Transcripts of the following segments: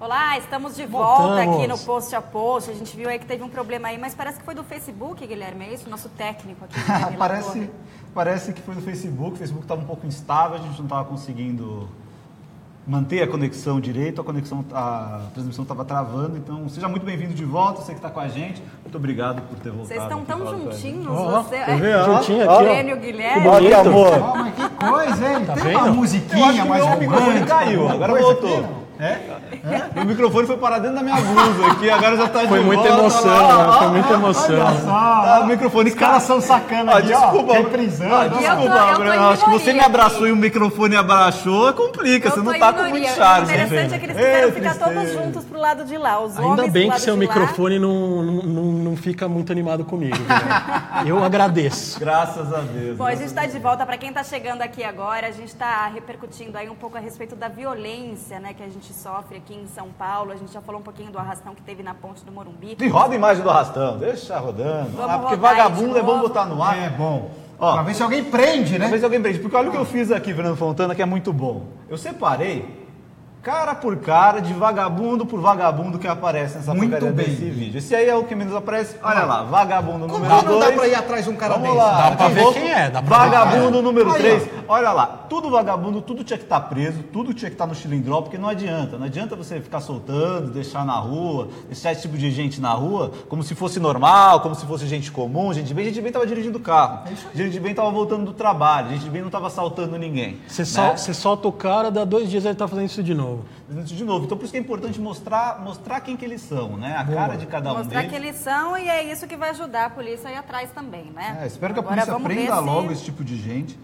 Olá, estamos de volta aqui no Post a Post. A gente viu aí que teve um problema aí, mas parece que foi do Facebook, Guilherme, é isso? Nosso técnico aqui. Parece que foi do Facebook. O Facebook estava um pouco instável, a gente não estava conseguindo manter a conexão direito, a transmissão estava travando. Então, seja muito bem-vindo de volta, você que está com a gente. Muito obrigado por ter voltado. Vocês estão tão juntinhos, juntinho aqui, Glênio e o Guilherme. Olha, amor. Mas que coisa, hein? Tá Tem vendo? uma musiquinha mais o microfone caiu, agora voltou. O microfone foi parar dentro da minha blusa aqui, agora já tá de volta. Foi muita emoção, foi muita emoção. Olha só, o microfone... os caras são sacanas aqui, desculpa, reprisando. Desculpa, acho que você me abraçou e o microfone abaixou, complica, você não tá com muito charme. O interessante é que eles quiseram ficar todos juntos pro lado de lá, os homens. Ainda bem que seu de microfone não fica muito animado comigo. Eu agradeço. Graças a Deus. Bom, a gente está de volta. Para quem está chegando aqui agora, a gente está repercutindo aí um pouco a respeito da violência, né, que a gente sofre aqui em São Paulo. A gente já falou um pouquinho do arrastão que teve na ponte do Morumbi. E roda a imagem do arrastão, deixa rodando. Porque rodar vagabundo é bom botar no ar. É bom. Pra ver se alguém prende, né? Pra ver se alguém prende. Porque olha o que eu fiz aqui, Fernando Fontana, que é muito bom. Eu separei cara por cara, de vagabundo por vagabundo que aparece nessa porcaria desse vídeo. Esse aí é o que menos aparece. Olha lá, vagabundo número 2. Como não dá pra ir atrás de um cara desse? Dá pra ver quem é. Vagabundo número 3. Olha lá, tudo vagabundo, tudo tinha que estar preso, tudo tinha que estar no cilindró, porque não adianta. Não adianta você ficar soltando, deixar na rua, deixar esse tipo de gente na rua, como se fosse normal, como se fosse gente comum. Gente bem estava dirigindo o carro. Gente bem estava voltando do trabalho. Gente bem não estava assaltando ninguém. Você solta o cara, dá 2 dias ele tá fazendo isso de novo. Então por isso que é importante mostrar quem que eles são, né? A cara de cada um deles. Mostrar quem eles são, e é isso que vai ajudar a polícia aí atrás também, né? Espero que a polícia prenda logo esse tipo de gente,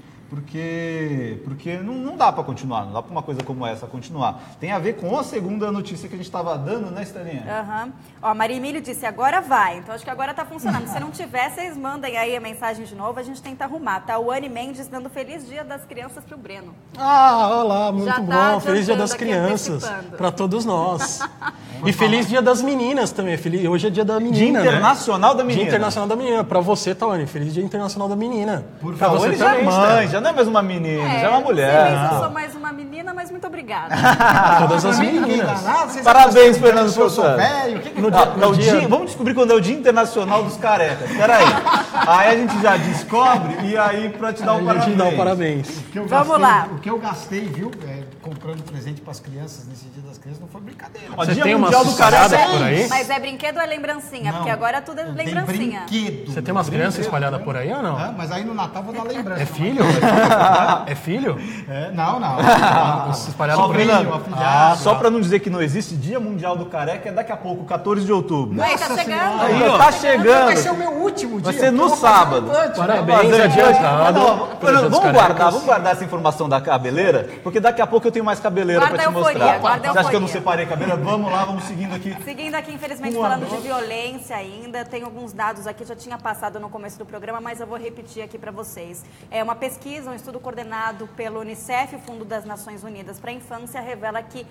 porque não dá para continuar, não dá para uma coisa como essa continuar. Tem a ver com a segunda notícia que a gente estava dando, né, Estaninha? Ó, a Maria Emílio disse, agora vai. Então acho que agora tá funcionando. Se não tiver, vocês mandem aí a mensagem de novo, a gente tenta arrumar. Tá o Anne Mendes dando feliz dia das crianças pro Breno. Olha lá, muito Já bom. Feliz dia das crianças para todos nós. E feliz dia das meninas também. Hoje é dia da menina, Dia Internacional da Menina. Dia Internacional da Menina. Para você, Tawane, feliz dia Internacional da Menina. Por favor, você já é mãe, já não é mais uma menina, já é uma mulher. Não sei se eu sou mais uma menina, mas muito obrigada. Todas as meninas. Parabéns, Fernando Fontana. Eu sou velho. Vamos descobrir quando é o Dia Internacional dos Carecas. Peraí. Aí a gente já descobre e aí pra te dar um parabéns. Te dar um parabéns. Vamos lá. O que eu gastei, viu, comprando presente para as crianças nesse Dia das Crianças, não foi brincadeira. Você tem uma espalhada por aí? Mas é brinquedo ou é lembrancinha? Não, porque agora tudo é lembrancinha. Brinquedo. Você tem umas crianças espalhadas por aí ou não? Mas aí no Natal vou dar lembrança. É filho? É filho? Não. Espalhado por aí. Só pra não dizer que não existe, Dia Mundial do Careca é daqui a pouco, 14 de outubro. Aí, tá chegando. Aí, ó, tá chegando. Vai ser o meu último dia. Vai ser no sábado. Parabéns, adiantado. Vamos guardar essa informação da cabeleira, porque daqui a pouco eu tenho mais cabeleira pra te mostrar. Você acha que eu não separei cabeleira? Vamos lá, vamos seguindo aqui. Seguindo aqui, infelizmente, falando de violência ainda, tem alguns dados aqui, já tinha passado no começo do programa, mas eu vou repetir aqui para vocês. É uma pesquisa, um estudo coordenado pelo Unicef, o Fundo das Nações Unidas para a Infância, revela que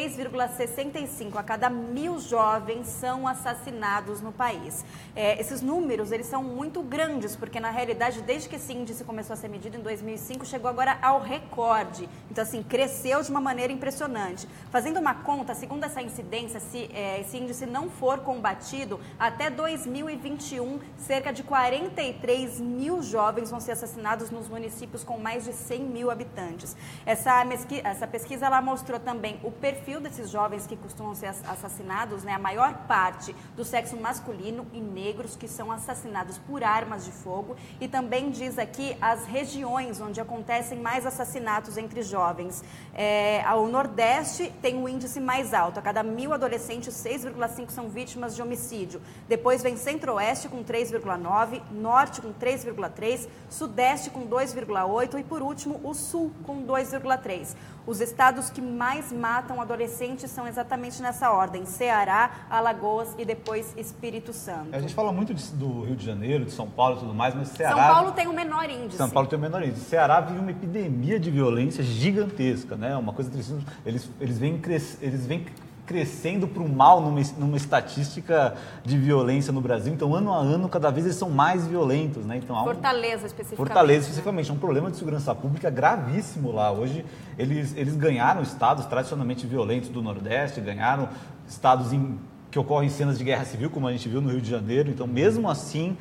3,65 a cada 1.000 jovens são assassinados no país. Esses números, eles são muito grandes, porque na realidade, desde que esse índice começou a ser medido em 2005, chegou agora ao recorde. Então, assim, cresceu de uma maneira impressionante. Fazendo uma conta, segundo essa incidência, se esse índice não for combatido, até 2021, cerca de 43 mil jovens vão ser assassinados nos municípios com mais de 100 mil habitantes. Essa pesquisa ela mostrou também o perfil desses jovens que costumam ser assassinados, né? A maior parte do sexo masculino e negros que são assassinados por armas de fogo, e também diz aqui as regiões onde acontecem mais assassinatos entre jovens. O Nordeste tem o índice mais alto, a cada 1.000 adolescentes, 6,5 são vítimas de homicídio. Depois vem Centro-Oeste com 3,9, Norte com 3,3, Sudeste com 2,8 e, por último, o Sul com 2,3. Os estados que mais matam adolescentes são exatamente nessa ordem: Ceará, Alagoas e depois Espírito Santo. A gente fala muito do Rio de Janeiro, de São Paulo e tudo mais, mas Ceará... São Paulo tem o menor índice. São Paulo tem o menor índice. Ceará vive uma epidemia de violência gigantesca, né? Uma coisa triste. Eles vêm crescendo para o mal numa estatística de violência no Brasil. Então, ano a ano, cada vez eles são mais violentos, né? Então, Fortaleza, especificamente. Fortaleza, especificamente. É um problema de segurança pública gravíssimo lá. Hoje, eles ganharam estados tradicionalmente violentos do Nordeste, ganharam estados que ocorrem cenas de guerra civil, como a gente viu no Rio de Janeiro. Então, mesmo assim,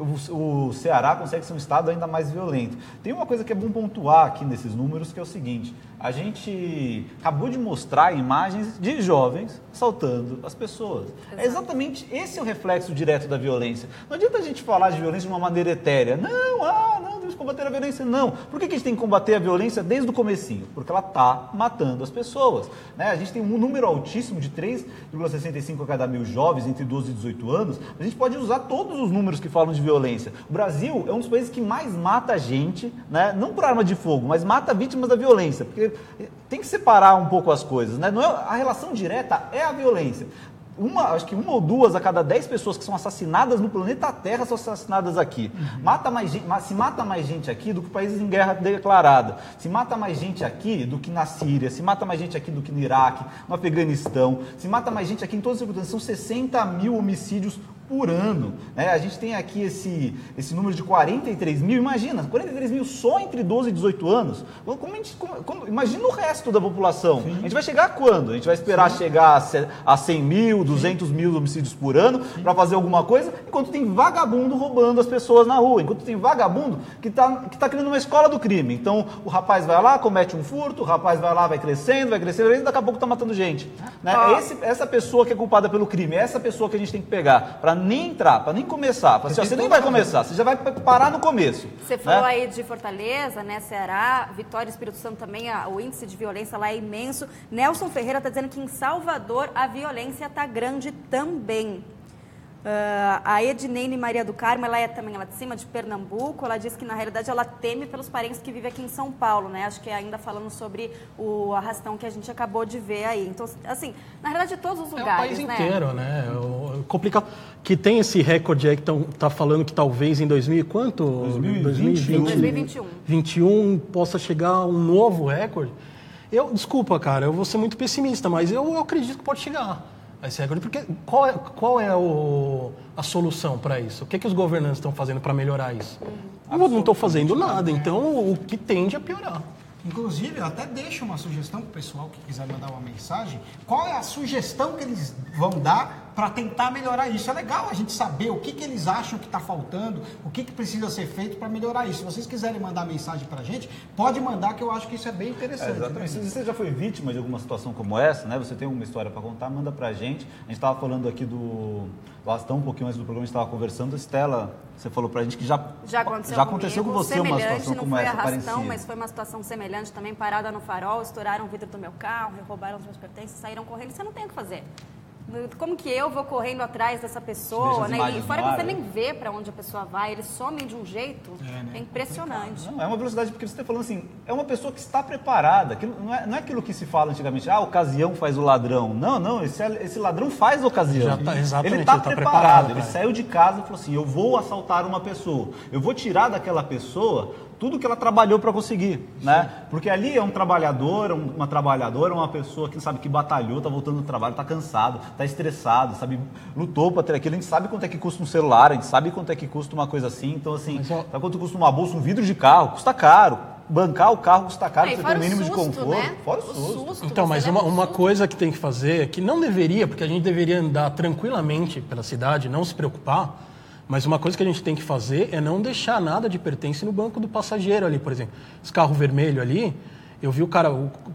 o Ceará consegue ser um estado ainda mais violento. Tem uma coisa que é bom pontuar aqui nesses números, que é o seguinte: a gente acabou de mostrar imagens de jovens assaltando as pessoas. É exatamente esse é o reflexo direto da violência. Não adianta a gente falar de violência de uma maneira etérea. Não, temos que combater a violência. Não. Por que a gente tem que combater a violência desde o comecinho? Porque ela está matando as pessoas. Né? A gente tem um número altíssimo de 3,65 a cada 1.000 jovens entre 12 e 18 anos. A gente pode usar todos os números que falam de violência. O Brasil é um dos países que mais mata gente, né? Não por arma de fogo, mas mata vítimas da violência. Porque tem que separar um pouco as coisas, né? Não é, a relação direta é a violência. Acho que 1 ou 2 a cada 10 pessoas que são assassinadas no planeta Terra são assassinadas aqui. Se mata mais gente aqui do que países em guerra declarada. Se mata mais gente aqui do que na Síria. Se mata mais gente aqui do que no Iraque, no Afeganistão. Se mata mais gente aqui em todas as circunstâncias. São 60 mil homicídios por ano. Né? A gente tem aqui esse número de 43 mil. Imagina, 43 mil só entre 12 e 18 anos. Imagina o resto da população. Sim. A gente vai chegar a quando? A gente vai esperar chegar a 100 mil, 200 mil homicídios por ano para fazer alguma coisa, enquanto tem vagabundo roubando as pessoas na rua, enquanto tem vagabundo que tá criando uma escola do crime. Então, o rapaz vai lá, comete um furto, o rapaz vai lá, vai crescendo, e daqui a pouco tá matando gente. Né? É essa pessoa que é culpada pelo crime, é essa pessoa que a gente tem que pegar, para nem entrar, para nem começar. Você nem vai começar, você já vai parar no começo. Você falou aí de Fortaleza, né, Ceará, Vitória, Espírito Santo também, o índice de violência lá é imenso. Nelson Ferreira está dizendo que em Salvador a violência está grande também. A Edneine Maria do Carmo, ela é também lá de cima, de Pernambuco. Ela diz que, na realidade, ela teme pelos parentes que vivem aqui em São Paulo, né? Acho que ainda falando sobre o arrastão que a gente acabou de ver aí. Então, assim, na realidade, todos os lugares, é o país inteiro, né? Complicado. Que tem esse recorde aí que tá falando que talvez em 2021 possa chegar um novo recorde. Desculpa, cara, eu vou ser muito pessimista, mas eu acredito que pode chegar a esse recorde. Porque qual é a solução para isso? O que os governantes estão fazendo para melhorar isso? Eu não estou fazendo nada, então o que tende a piorar. Inclusive, eu até deixo uma sugestão para o pessoal que quiser mandar uma mensagem. Qual é a sugestão que eles vão dar para tentar melhorar isso? É legal a gente saber o que eles acham que está faltando, o que precisa ser feito para melhorar isso. Se vocês quiserem mandar mensagem para a gente, pode mandar, que eu acho que isso é bem interessante. Exatamente. Né? Se você já foi vítima de alguma situação como essa, né? Você tem uma história para contar, manda para a gente. A gente estava falando aqui do Bastão, um pouquinho antes do programa, a gente estava conversando. Estela, você falou para a gente que já aconteceu com você uma situação como essa, parecida. Não foi arrastão, parecida. mas foi uma situação semelhante também, parada no farol, estouraram o vidro do meu carro, roubaram os meus pertences, saíram correndo. Você não tem o que fazer. Como que eu vou correndo atrás dessa pessoa, né? E fora que você nem vê para onde a pessoa vai, eles somem de um jeito, é impressionante. Não, é uma velocidade, porque você está falando assim, é uma pessoa que está preparada, não é aquilo que se fala antigamente, a ocasião faz o ladrão. Não, esse ladrão faz a ocasião. Exatamente, ele está preparado, ele saiu de casa e falou assim, eu vou assaltar uma pessoa, eu vou tirar daquela pessoa tudo que ela trabalhou para conseguir, né? Porque ali é um trabalhador, uma trabalhadora, uma pessoa que sabe que batalhou, está voltando do trabalho, está cansado, está estressado, sabe, lutou para ter aquilo. A gente sabe quanto é que custa um celular, a gente sabe quanto é que custa uma coisa assim. Então, assim, sabe quanto custa uma bolsa, um vidro de carro? Custa caro. Bancar o carro custa caro, você ter o mínimo de conforto. Né? Fora o susto. Então, mas uma coisa que tem que fazer, que não deveria, porque a gente deveria andar tranquilamente pela cidade, não se preocupar, mas uma coisa que a gente tem que fazer é não deixar nada de pertence no banco do passageiro ali, por exemplo. Esse carro vermelho ali, eu vi o cara,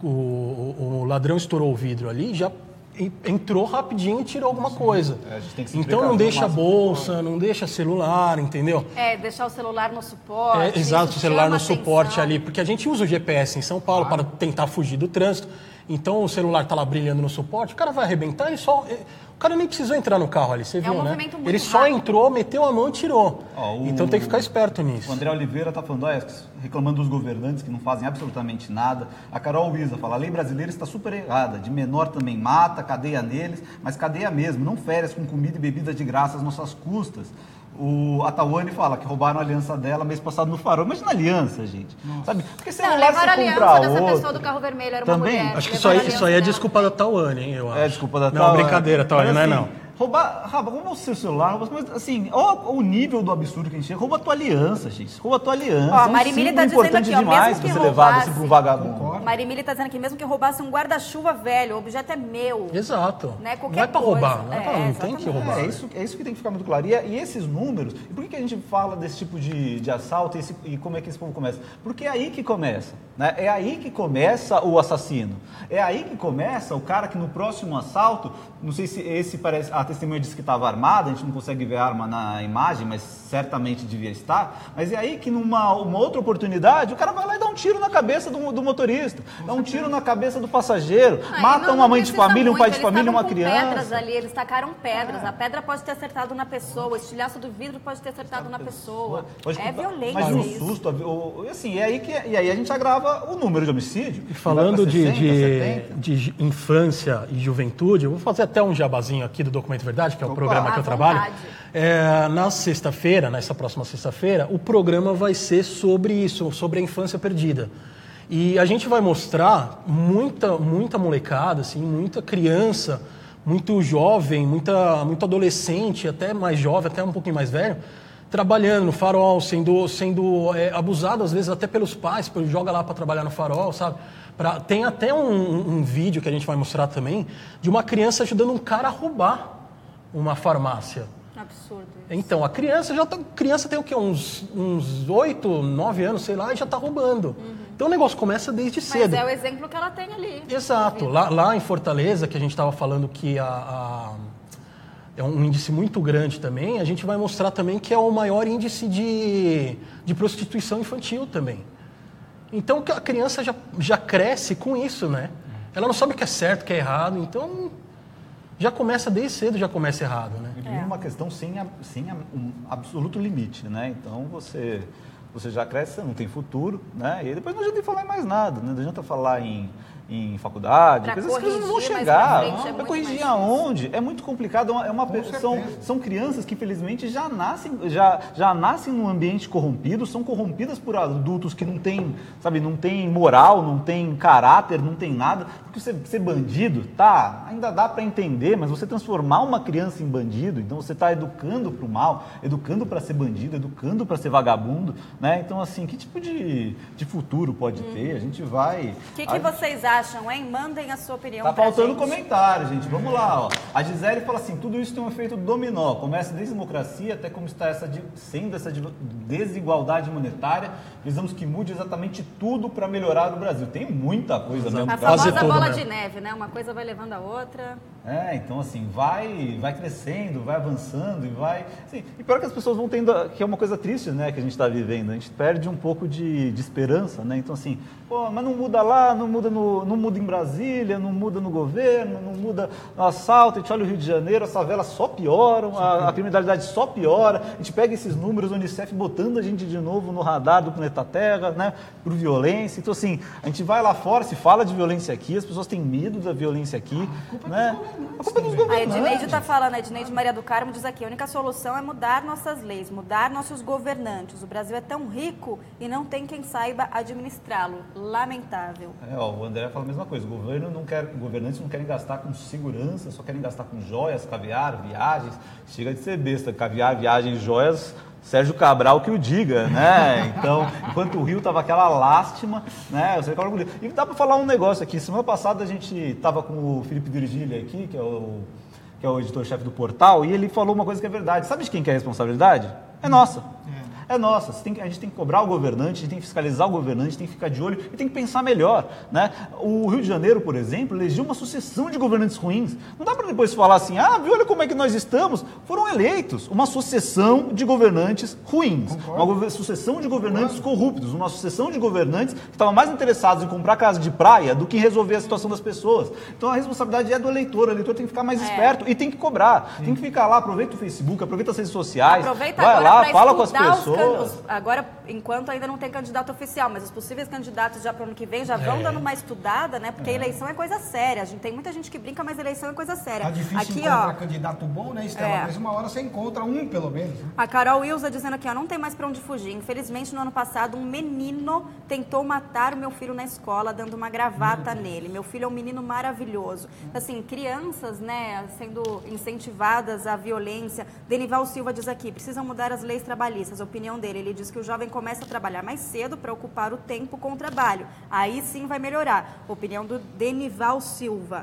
o ladrão estourou o vidro ali, já entrou rapidinho e tirou alguma coisa. A gente tem que se então não deixa a bolsa, não deixa celular, entendeu? Deixar o celular no suporte. Exato, o celular no suporte ali, porque a gente usa o GPS em São Paulo para tentar fugir do trânsito. Então o celular está lá brilhando no suporte, o cara vai arrebentar, o cara nem precisou entrar no carro ali, você viu, né? Ele só entrou, meteu a mão e tirou. Então tem que ficar esperto nisso. O André Oliveira está falando, reclamando dos governantes que não fazem absolutamente nada. A Carol Luiza fala, a lei brasileira está super errada, de menor também mata, cadeia neles, mas cadeia mesmo, não férias com comida e bebida de graça às nossas custas. A Tawane fala que roubaram a aliança dela mês passado no Farol. Imagina a aliança, gente. Sabe? Porque Não, levaram a aliança dessa pessoa do carro vermelho, era uma também? mulher. Acho que isso aí é desculpa da Tawane, hein, eu acho. É desculpa da Não, Tawane. brincadeira, Tawane, não é não. Roubar o seu celular, mas assim, olha o nível do absurdo que a gente chega. Rouba a tua aliança, gente. Rouba a tua aliança. Ó, a Marimili tá dizendo aqui, ó, demais mesmo que você levar assim pro vagabundo. Concordo. Marimili tá dizendo aqui, mesmo que roubasse um guarda-chuva velho, o objeto é meu. Exato. Né, qualquer não é pra coisa. roubar, não tem que roubar. É isso que tem que ficar muito claro. E esses números, e por que a gente fala desse tipo de assalto e como é que esse povo começa? Porque é aí que começa, né? É aí que começa o assassino. É aí que começa o cara que no próximo assalto, não sei se esse parece, a testemunha disse que estava armada, a gente não consegue ver a arma na imagem, mas certamente devia estar, mas é aí que numa outra oportunidade, o cara vai lá e dá um tiro na cabeça do motorista, dá um tiro na cabeça do passageiro, mata uma mãe de família, um pai de família, uma criança. Pedras ali, eles tacaram pedras, a pedra pode ter acertado na pessoa, o estilhaço do vidro pode ter acertado na pessoa. É violência. Mas um isso. susto, assim, e aí a gente agrava o número de homicídio. E falando 60, 70. de infância e juventude, eu vou fazer até um jabazinho aqui do Documento Verdade, que é o programa que eu trabalho. Na sexta-feira, nessa próxima sexta-feira, o programa vai ser sobre isso, sobre a infância perdida. E a gente vai mostrar muita molecada, assim, muita criança, muito jovem, muito adolescente, até mais jovem, até um pouquinho mais velho, trabalhando no farol, sendo abusado às vezes até pelos pais, joga lá para trabalhar no farol, sabe? Tem até um vídeo que a gente vai mostrar também de uma criança ajudando um cara a roubar uma farmácia. Absurdo isso. Então, a criança tem o quê? Uns 8, 9 anos, sei lá, e já está roubando. Então o negócio começa desde cedo. Mas é o exemplo que ela tem ali. Exato. Lá em Fortaleza, que a gente estava falando que é um índice muito grande também, a gente vai mostrar também que é o maior índice de prostituição infantil também. Então a criança já cresce com isso, né? Ela não sabe o que é certo, o que é errado, então já começa desde cedo, já começa errado, né? E uma questão sem um absoluto limite, né? Então você já cresce, você não tem futuro, né? E depois não adianta falar em mais nada, né? Não adianta falar em faculdade, pra essas coisas não vão chegar. Para corrigir aonde? É muito complicado. São crianças que, infelizmente, já nascem num ambiente corrompido, são corrompidas por adultos que não têm, sabe, não tem moral, não tem caráter, não tem nada. Porque ser bandido, ainda dá para entender, mas você transformar uma criança em bandido, então você está educando para o mal, educando para ser bandido, educando para ser vagabundo, né? Então, assim, que tipo de futuro pode ter? A gente vai... O que vocês acham, hein? Mandem a sua opinião Tá pra faltando gente. comentário, gente. Vamos lá, ó. A Gisele fala assim, tudo isso tem um efeito dominó. Começa desde a democracia até como está sendo essa desigualdade monetária. Precisamos que mude exatamente tudo para melhorar o Brasil. Tem muita coisa mesmo. A Fazer famosa tudo bola mesmo. de neve, né? Uma coisa vai levando a outra. Então assim, vai crescendo, vai avançando e vai... Assim, e pior que as pessoas vão tendo, que é uma coisa triste, né, que a gente está vivendo. A gente perde um pouco de esperança, né? Então assim, mas não muda lá, não muda em Brasília, não muda no governo, não muda no assalto. A gente olha o Rio de Janeiro, as favelas só pioram, a criminalidade só piora. A gente pega esses números, o Unicef botando a gente de novo no radar do planeta Terra, né, por violência. Então assim, a gente vai lá fora, se fala de violência aqui, as pessoas têm medo da violência aqui, né? A culpa é dos A governantes. Edneide está falando, a Edneide Maria do Carmo diz aqui, a única solução é mudar nossas leis, mudar nossos governantes. O Brasil é tão rico e não tem quem saiba administrá-lo. Lamentável. O André fala a mesma coisa, governantes não querem gastar com segurança, só querem gastar com joias, caviar, viagens. Chega de ser besta, caviar, viagens, joias... Sérgio Cabral que o diga, né? Então, enquanto o Rio tava aquela lástima, né? E dá para falar um negócio aqui. Semana passada a gente tava com o Felipe Virgílio aqui, que é o editor-chefe do portal, e ele falou uma coisa que é verdade. Sabe de quem que é a responsabilidade? É nossa. É nossa. A gente tem que cobrar o governante, a gente tem que fiscalizar o governante, tem que ficar de olho e tem que pensar melhor, né? O Rio de Janeiro, por exemplo, elegeu uma sucessão de governantes ruins. Não dá para depois falar assim, viu, olha como é que nós estamos. Foram eleitos uma sucessão de governantes ruins, uma sucessão de governantes corruptos, uma sucessão de governantes que estavam mais interessados em comprar casa de praia do que em resolver a situação das pessoas. Então a responsabilidade é do eleitor. O eleitor tem que ficar mais esperto e tem que cobrar. Tem que ficar lá, aproveita o Facebook, aproveita as redes sociais, Aproveita vai agora lá, pra fala com as estudar pessoas. pessoas. Agora, enquanto ainda não tem candidato oficial, mas os possíveis candidatos já para o ano que vem já vão dando uma estudada, né? Porque eleição é coisa séria. Tem muita gente que brinca, mas eleição é coisa séria. Tá difícil aqui, encontrar candidato bom, né, Estela? Mas uma hora você encontra um, pelo menos. Né? A Carol Wilza dizendo aqui, ó, não tem mais para onde fugir. Infelizmente, no ano passado, um menino tentou matar o meu filho na escola, dando uma gravata nele. Meu filho é um menino maravilhoso. Assim, crianças, né, sendo incentivadas à violência. Denival Silva diz aqui, precisam mudar as leis trabalhistas. A opinião dele, ele diz que o jovem começa a trabalhar mais cedo para ocupar o tempo com o trabalho. Aí sim vai melhorar. Opinião do Denival Silva.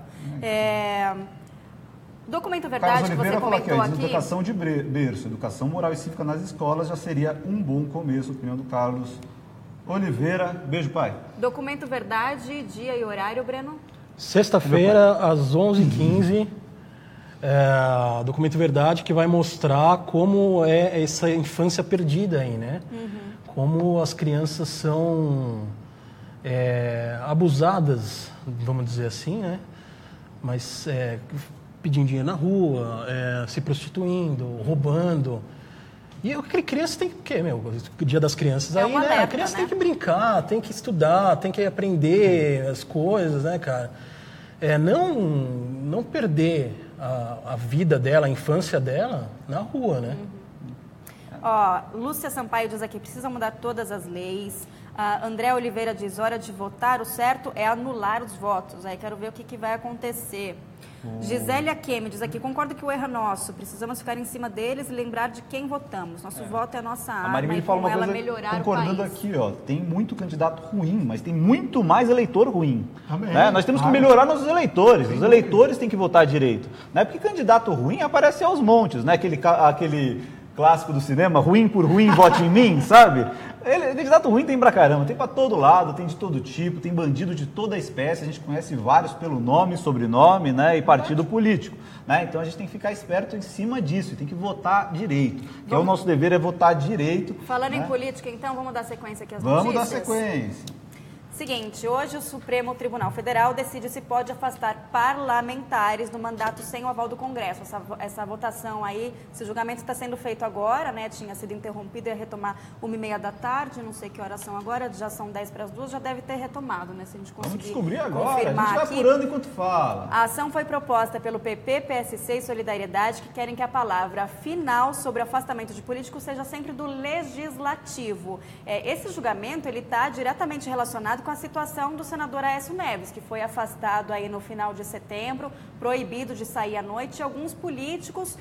Documento Verdade, que você comentou aqui... Educação de berço, educação moral e cívica nas escolas já seria um bom começo, opinião do Carlos Oliveira. Beijo, pai. Documento Verdade, dia e horário, Breno? Sexta-feira, às 11h15, Documento Verdade, que vai mostrar como é essa infância perdida aí, né? Como as crianças são abusadas, vamos dizer assim, né? Mas pedindo dinheiro na rua, se prostituindo, roubando. E criança tem que, o Dia das Crianças aí, né? A criança tem que brincar, tem que estudar, tem que aprender as coisas, né, cara? Não perder a vida dela, a infância dela na rua, né? Ó, Lúcia Sampaio diz aqui, precisa mudar todas as leis. André Oliveira diz, hora de votar, o certo é anular os votos. Aí quero ver o que vai acontecer. Gisélia Kemi diz aqui, concordo que o erro é nosso, precisamos ficar em cima deles e lembrar de quem votamos. Nosso voto é a nossa arma. A Marimini fala uma coisa, concordando aqui, ó, tem muito candidato ruim, mas tem muito mais eleitor ruim. Né? Nós temos que melhorar nossos eleitores, os eleitores têm que votar direito. Né? Porque candidato ruim aparece aos montes, né? Aquele clássico do cinema, ruim por ruim, vote em mim, sabe? Candidato ruim tem pra caramba, tem pra todo lado, tem de todo tipo, tem bandido de toda a espécie, a gente conhece vários pelo nome, sobrenome, né, e partido político, né? Então a gente tem que ficar esperto em cima disso e tem que votar direito, que é o nosso dever, é votar direito. Falando né? em política, então, vamos dar sequência aqui às notícias? Vamos dar sequência. Seguinte, hoje o Supremo Tribunal Federal decide se pode afastar parlamentares do mandato sem o aval do Congresso. Essa votação aí, esse julgamento está sendo feito agora, né? Tinha sido interrompido e ia retomar 1h30 da tarde, não sei que horas são agora, já são 10:50, já deve ter retomado, né? Se a gente conseguir descobrir agora, a gente vai aqui. apurando enquanto fala. A ação foi proposta pelo PP, PSC e Solidariedade, que querem que a palavra final sobre afastamento de políticos seja sempre do Legislativo. Esse julgamento, ele está diretamente relacionado com a situação do senador Aécio Neves, que foi afastado aí no final de setembro, proibido de sair à noite. Alguns políticos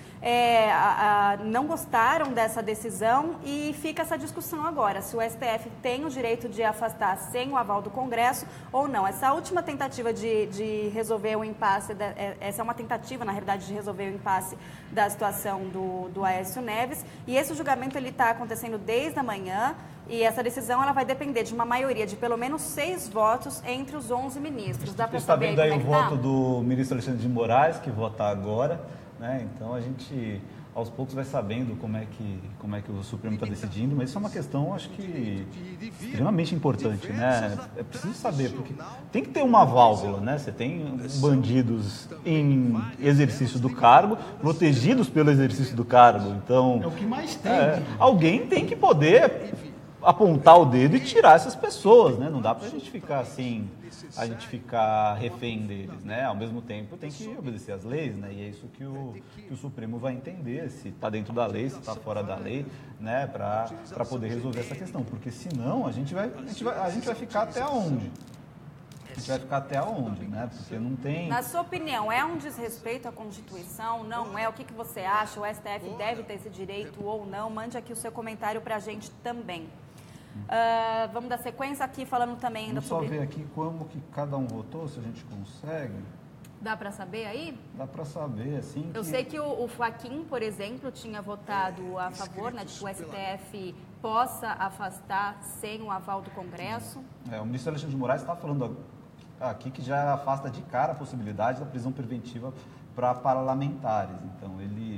não gostaram dessa decisão e fica essa discussão agora, se o STF tem o direito de afastar sem o aval do Congresso ou não. Essa última tentativa de resolver o impasse, essa é uma tentativa, na realidade, de resolver o impasse da situação do Aécio Neves, e esse julgamento está acontecendo desde a manhã. E essa decisão ela vai depender de uma maioria de pelo menos 6 votos entre os 11 ministros. Dá para saber está vendo aí o tá? voto do ministro Alexandre de Moraes, que vota agora, né? Então a gente aos poucos vai sabendo como é que o Supremo está decidindo, mas isso é uma questão, acho que, extremamente importante, né? É preciso saber, porque tem que ter uma válvula, né? Você tem bandidos em exercício do cargo, protegidos pelo exercício do cargo, então... É o que mais tem. Alguém tem que poder apontar o dedo e tirar essas pessoas, né? Não dá pra gente ficar assim, a gente ficar refém deles, né? Ao mesmo tempo tem que obedecer às leis, né? E é isso que o Supremo vai entender, se tá dentro da lei, se tá fora da lei, né? Pra poder resolver essa questão, porque senão a gente vai ficar até onde? A gente vai ficar até onde, né? Porque não tem... Na sua opinião, é um desrespeito à Constituição? Não é? O que você acha? O STF deve ter esse direito ou não? Mande aqui o seu comentário pra gente também. Vamos dar sequência aqui, falando também ainda sobre... Vamos só ver aqui como que cada um votou, se a gente consegue. Dá para saber aí? Dá para saber, assim. Eu sei que o Fachin, por exemplo, tinha votado a favor, né, de que o STF possa afastar sem o aval do Congresso. O ministro Alexandre de Moraes está falando aqui que já afasta de cara a possibilidade da prisão preventiva para parlamentares. Então, ele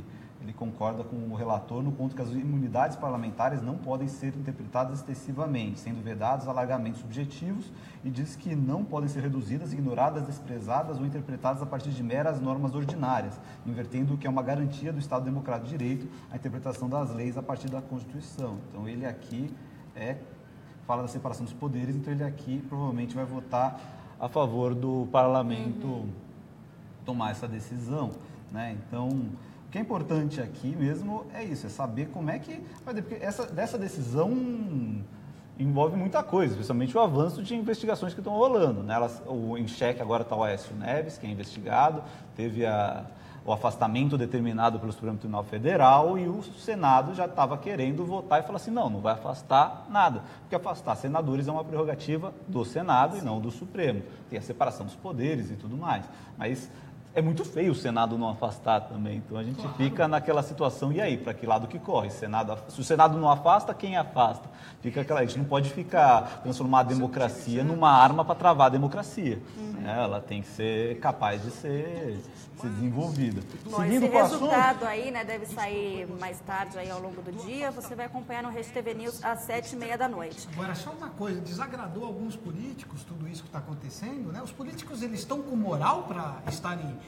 Ele concorda com o relator no ponto que as imunidades parlamentares não podem ser interpretadas excessivamente, sendo vedados alargamentos subjetivos, e diz que não podem ser reduzidas, ignoradas, desprezadas ou interpretadas a partir de meras normas ordinárias, invertendo o que é uma garantia do Estado Democrático de Direito, a interpretação das leis a partir da Constituição. Então, ele aqui fala da separação dos poderes, então ele aqui provavelmente vai votar a favor do parlamento tomar essa decisão, né? Então, o que é importante aqui mesmo é isso, é saber como é que vai ter, porque dessa decisão envolve muita coisa, especialmente o avanço de investigações que estão rolando, né? Em xeque agora está o Aécio Neves, que é investigado, teve o afastamento determinado pelo Supremo Tribunal Federal e o Senado já estava querendo votar e falar assim, não vai afastar nada, porque afastar senadores é uma prerrogativa do Senado e não do Supremo. Tem a separação dos poderes e tudo mais, mas é muito feio o Senado não afastar também, então a gente fica naquela situação, e aí, para que lado que corre? Se o Senado não afasta, quem afasta? A gente não pode ficar transformar a democracia numa arma para travar a democracia. Ela tem que ser capaz de ser desenvolvida. Bom, esse resultado aí, né, deve sair mais tarde aí ao longo do dia. Você vai acompanhar no Rede TV News às 7h30 da noite. Agora, só uma coisa, desagradou alguns políticos tudo isso que está acontecendo, né? Os políticos, eles estão com moral para estarem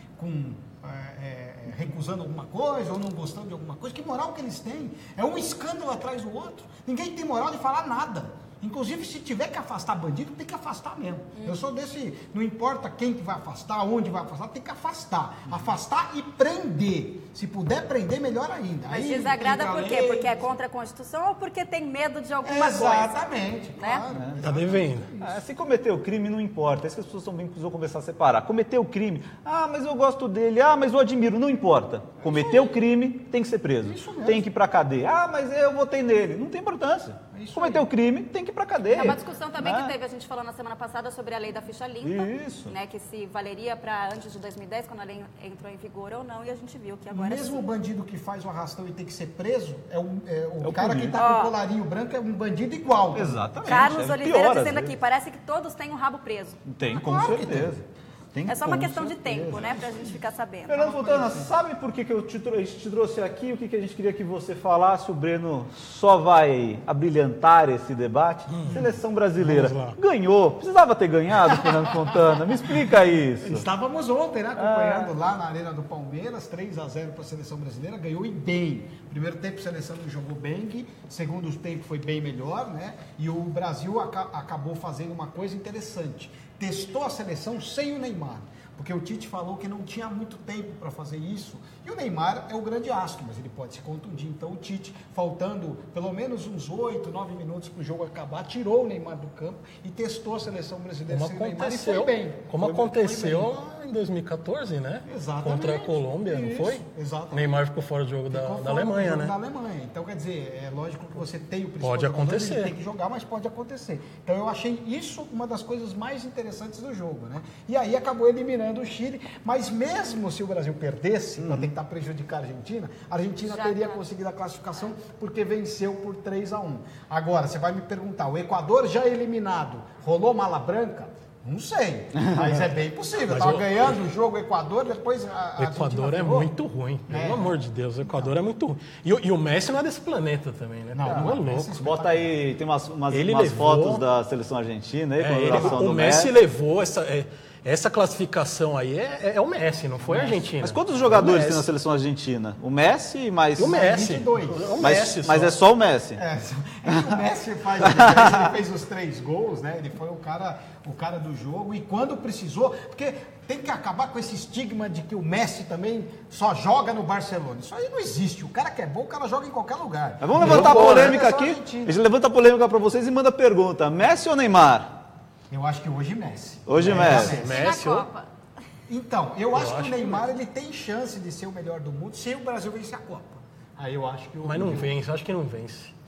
recusando alguma coisa ou não gostando de alguma coisa? Que moral que eles têm? É um escândalo atrás do outro. Ninguém tem moral de falar nada. Inclusive, se tiver que afastar bandido, tem que afastar mesmo. Eu sou desse, não importa quem que vai afastar, onde vai afastar, tem que afastar. Afastar e prender. Se puder prender, melhor ainda. Mas desagrada por quê? Porque é contra a Constituição ou porque tem medo de alguma coisa? Exatamente, né? Claro. Está devendo. Se cometeu o crime, não importa. É isso que as pessoas também precisam começar a separar. Cometeu o crime, mas eu gosto dele, mas eu admiro, não importa. Cometeu o crime, tem que ser preso. Tem que ir para a cadeia. Mas eu votei nele. Não tem importância. Cometeu o crime, tem que ir para a cadeia. É uma discussão também que teve, a gente falou na semana passada sobre a lei da ficha limpa. Isso. Né, que se valeria para antes de 2010, quando a lei entrou em vigor ou não, e a gente viu que agora mesmo o bandido que faz o arrastão e tem que ser preso, o cara político. que está com o colarinho branco é um bandido igual. Exatamente. Carlos Oliveira pior, dizendo às aqui, vezes. parece que todos têm um rabo preso. Tem, com Claro que certeza. É só uma questão de tempo, né, pra gente ficar sabendo. Fernando Fontana, sabe por que a gente te trouxe aqui? O que a gente queria que você falasse? O Breno só vai abrilhantar esse debate. Seleção brasileira ganhou. Precisava ter ganhado, Fernando Fontana. Me explica isso. Estávamos ontem, né, acompanhando lá na Arena do Palmeiras, 3-0 para a Seleção Brasileira, ganhou e bem. Primeiro tempo a seleção não jogou bem, segundo tempo foi bem melhor, né? E o Brasil acabou fazendo uma coisa interessante. Testou a seleção sem o Neymar, porque o Tite falou que não tinha muito tempo para fazer isso, e o Neymar é o grande astro, mas ele pode se contundir. Então o Tite, faltando pelo menos uns 8, 9 minutos para o jogo acabar, tirou o Neymar do campo e testou a seleção brasileira sem o Neymar e foi bem. Como aconteceu em 2014, né? Exatamente. Contra a Colômbia, não foi? Exatamente. O Neymar ficou fora do jogo da Alemanha, né? Da Alemanha. Então, quer dizer, é lógico que você tem o principal Pode jogador, acontecer. ele tem que jogar, mas pode acontecer. Então, eu achei isso uma das coisas mais interessantes do jogo, né? E aí acabou eliminando o Chile, mas mesmo se o Brasil perdesse, para tentar prejudicar a Argentina teria conseguido a classificação porque venceu por 3-1. Agora, você vai me perguntar, o Equador já eliminado, rolou mala branca? Não sei, mas é bem possível. Estava ganhando o jogo Equador, depois O Equador é muito ruim, pelo amor de Deus. O Equador é muito ruim. E o Messi não é desse planeta também, né? Não, é louco. Bota aí, tem umas Ele fotos da seleção argentina aí, com a relação o do Messi levou essa classificação aí, é o Messi, não foi a Argentina. Mas quantos jogadores tem na seleção argentina? O Messi e mais... O Messi. 22. Mas é só o Messi. O Messi ele fez os 3 gols, né? Ele foi o cara do jogo e quando precisou, porque tem que acabar com esse estigma de que o Messi também só joga no Barcelona. Isso aí não existe. O cara que é bom, o cara joga em qualquer lugar. Mas vamos levantar a polêmica aqui. Argentina. A gente levanta a polêmica para vocês e manda pergunta. Messi ou Neymar? Eu acho que hoje Messi. Hoje Messi. Messi, Na Copa. Então, eu acho que o Neymar ele tem chance de ser o melhor do mundo se o Brasil vencer a Copa. Aí eu acho que mas não vence, acho que não vence.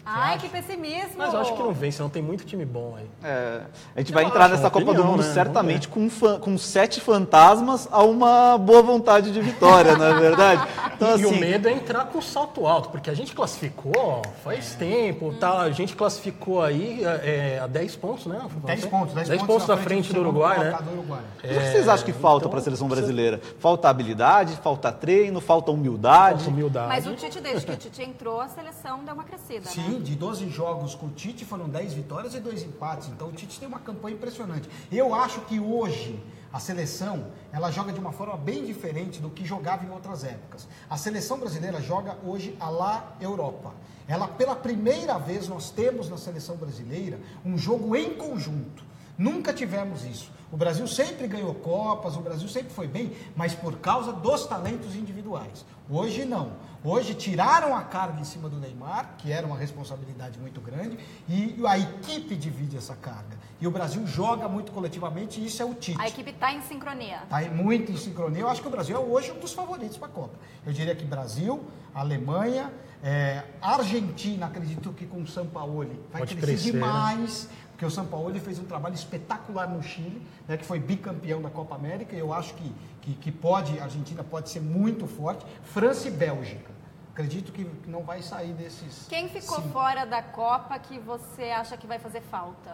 Ai, que pessimismo. Mas eu acho que não vence, não tem muito time bom aí. A gente vai entrar nessa uma Copa do opinião, Mundo né? certamente com 7 fantasmas a uma boa vontade de vitória, não é verdade? Então, E o assim, medo é entrar com salto alto, porque a gente classificou faz tempo, tá? A gente classificou aí a 10 pontos, né? 10 pontos. 10 pontos na frente do Uruguai, né? o que vocês acham que falta para a seleção brasileira? Falta habilidade, falta treino, falta humildade? Humildade. Mas o Tite, desde que o Tite entrou, a seleção deu uma crescida, né? Sim, de 12 jogos com o Tite foram 10 vitórias e 2 empates. Então o Tite tem uma campanha impressionante. Eu acho que hoje a seleção ela joga de uma forma bem diferente do que jogava em outras épocas. A seleção brasileira joga hoje à la Europa. Ela, pela primeira vez, nós temos na seleção brasileira um jogo em conjunto. Nunca tivemos isso. O Brasil sempre ganhou Copas, o Brasil sempre foi bem, mas por causa dos talentos individuais. Hoje não. Hoje tiraram a carga em cima do Neymar, que era uma responsabilidade muito grande, e a equipe divide essa carga. E o Brasil joga muito coletivamente e isso é o Tite. A equipe está em sincronia. Está muito em sincronia. Eu acho que o Brasil é hoje um dos favoritos para a Copa. Eu diria que Brasil, Alemanha, Argentina, acredito que com o Sampaoli vai crescer demais. Né? Porque o Sampaoli fez um trabalho espetacular no Chile, né, que foi bicampeão da Copa América, e eu acho que a Argentina pode ser muito forte. França e Bélgica. Acredito que não vai sair desses... Quem ficou fora da Copa que você acha que vai fazer falta?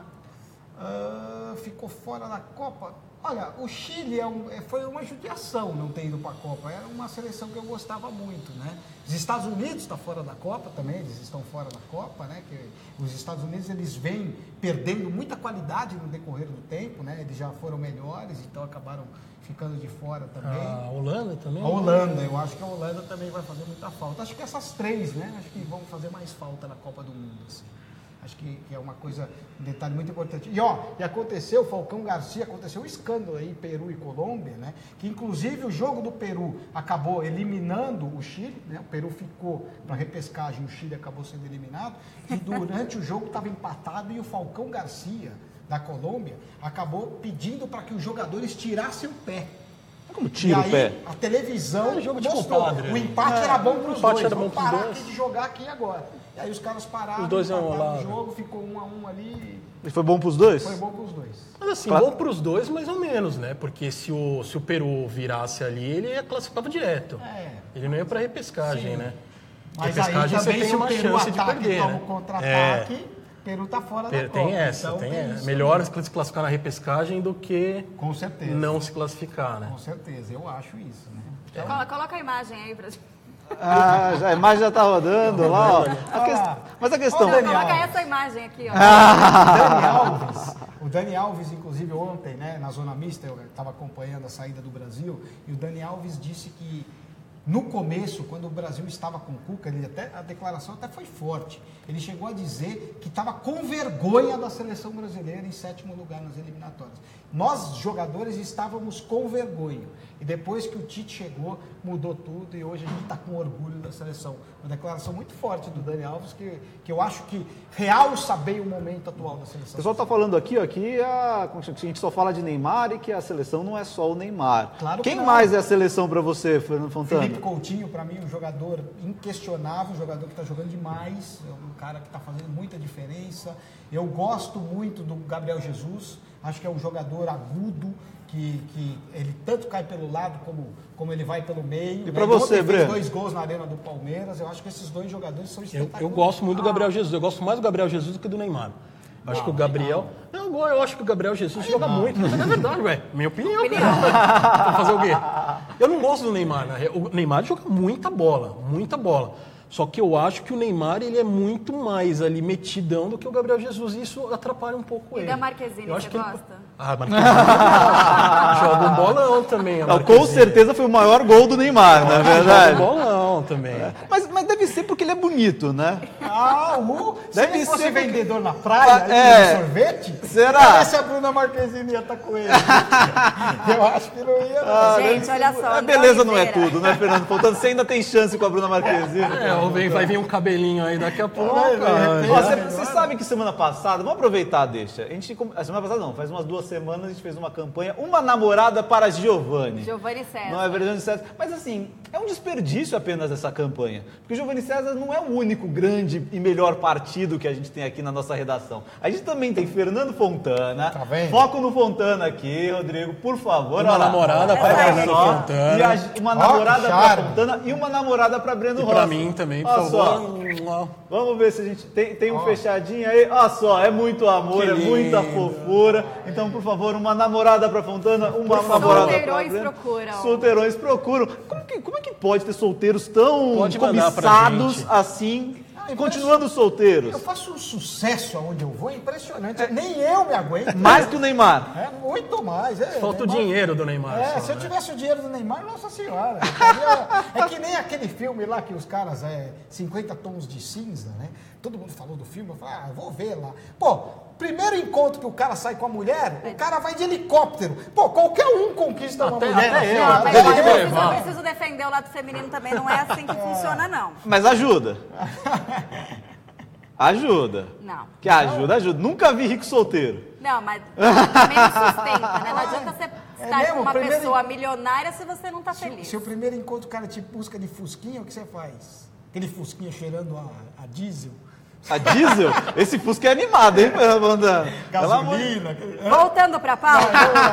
Ficou fora da Copa? Olha, o Chile foi uma judiação não ter ido para a Copa. Era uma seleção que eu gostava muito, né? Os Estados Unidos estão fora da Copa também, eles estão fora da Copa, né? Que os Estados Unidos eles vêm perdendo muita qualidade no decorrer do tempo, né? Eles já foram melhores, então acabaram ficando de fora também. A Holanda também? A Holanda, eu acho que a Holanda também vai fazer muita falta. Acho que essas 3, né? Acho que vão fazer mais falta na Copa do Mundo, assim. Acho que é uma coisa, um detalhe muito importante. E aconteceu, Falcão Garcia, aconteceu um escândalo aí, Peru e Colômbia, né? Que inclusive o jogo do Peru acabou eliminando o Chile, né? O Peru ficou para repescagem, o Chile acabou sendo eliminado. E durante o jogo estava empatado e o Falcão Garcia, da Colômbia, acabou pedindo para que os jogadores tirassem o pé. Como tira o pé? A televisão jogo de mostrou, compadre. o empate era bom para os dois, vamos parar dois. aqui de jogar aqui agora. E aí os caras pararam, Os dois empataram o jogo, ficou 1-1 ali. E foi bom para os dois? Foi bom para os dois. Mas assim, bom para os dois, mais ou menos, né? Porque se o Peru virasse ali, ele ia classificava direto. Ele não ia para repescagem, Sim. né? Mas repescagem aí você também tem o uma Peru chance de ataque perder, toma né? o contra-ataque, o Peru tá fora da Copa. Tem essa, então tem tem essa. isso. Melhor se classificar na repescagem do que Com certeza. não se classificar, né? Com certeza, eu acho isso, né? Coloca a imagem aí pra gente. A imagem já está rodando lá, ó. Mas a questão... Daniel. Coloca essa imagem aqui, ó. O Dani Alves, inclusive ontem, né, na zona mista, eu estava acompanhando a saída do Brasil, e o Dani Alves disse que no começo, quando o Brasil estava com o Cuca, a declaração até foi forte. Ele chegou a dizer que estava com vergonha da seleção brasileira em 7º lugar nas eliminatórias. Nós, jogadores, estávamos com vergonha. E depois que o Tite chegou, mudou tudo e hoje a gente está com orgulho da seleção. Uma declaração muito forte do Dani Alves, que eu acho que realça bem o momento atual da seleção. O pessoal está falando aqui, ó, que a gente só fala de Neymar e que a seleção não é só o Neymar. Claro que Quem não. mais é a seleção para você, Fernando Fontana? Felipe Coutinho, para mim, um jogador inquestionável, um jogador que está jogando demais, é um cara que está fazendo muita diferença. Eu gosto muito do Gabriel Jesus, acho que é um jogador agudo, que ele tanto cai pelo lado como ele vai pelo meio. E para você, Breno? Fez 2 gols na Arena do Palmeiras, eu acho que esses 2 jogadores são espetaculares. Eu gosto muito do Gabriel Jesus, eu gosto mais do Gabriel Jesus do que do Neymar. Acho que o Gabriel... Eu acho que o Gabriel Jesus joga muito. Mas é verdade, ué. Minha opinião. Vou fazer o quê? Eu não gosto do Neymar, né? O Neymar joga muita bola, muita bola. Só que eu acho que o Neymar ele é muito mais ali metidão do que o Gabriel Jesus. E isso atrapalha um pouco ele. E da Marquezine, você gosta? Marquezine joga um bolão também. Com certeza foi o maior gol do Neymar, não é verdade? Joga um bolão também. Mas deve ser porque ele é bonito, né? Se ele fosse vendedor na praia, de sorvete, será? Se a Bruna Marquezine ia estar com ele. Eu acho que não ia, não. Gente, olha só. A beleza não é tudo, né, Fernando Fontana? Você ainda tem chance com a Bruna Marquezine. Vai vir um cabelinho aí daqui a pouco. Você sabe que semana passada, vamos aproveitar, deixa. A semana passada não, faz umas 2 semanas a gente fez uma campanha, uma namorada para Giovanni. Giovanni César. Não é Giovanni César. Mas assim, é um desperdício apenas essa campanha. Porque o Giovanni César não é o único grande e melhor partido que a gente tem aqui na nossa redação. A gente também tem Fernando Fontana. Tá vendo? Foco no Fontana aqui, Rodrigo, por favor. Uma namorada para Fernando Fontana. Uma namorada para Fontana e uma namorada para Breno Rossi. Para mim também, por favor. Vamos ver se a gente tem um fechadinho aí. Olha só, é muito amor, Que é muita lindo. fofura. Então, por favor, uma namorada para Fontana, uma namorada para Solteirões Breno. procuram. Solteirões procuram. Como é que pode ter solteiros tão Pode mandar pra cobiçados gente. assim, continuando solteiros? Eu faço um sucesso aonde eu vou, impressionante. Nem eu me aguento. Mais que o Neymar. É, muito mais. Falta o dinheiro do Neymar. É, só, se eu né? tivesse o dinheiro do Neymar, nossa senhora. É que nem aquele filme lá que os caras, 50 tons de cinza, né? Todo mundo falou do filme, eu falei, eu vou ver lá. Pô, primeiro encontro que o cara sai com a mulher, o cara vai de helicóptero. Pô, qualquer um conquista uma mulher. até eu, Não, mas Tem eu que levar. preciso defender o lado feminino também, não é assim que funciona, não. Mas ajuda. Ajuda. Não. Que ajuda. Nunca vi rico solteiro. Não, mas também não sustenta, né? Não adianta você estar mesmo? com uma Primeiro- pessoa milionária se você não tá feliz. Se o primeiro encontro o cara te busca de fusquinha, o que você faz? Aquele fusquinha cheirando a diesel, A diesel? Esse Fusca é animado, hein, Fontana? Pelo amor de- gasolina. Voltando pra pauta,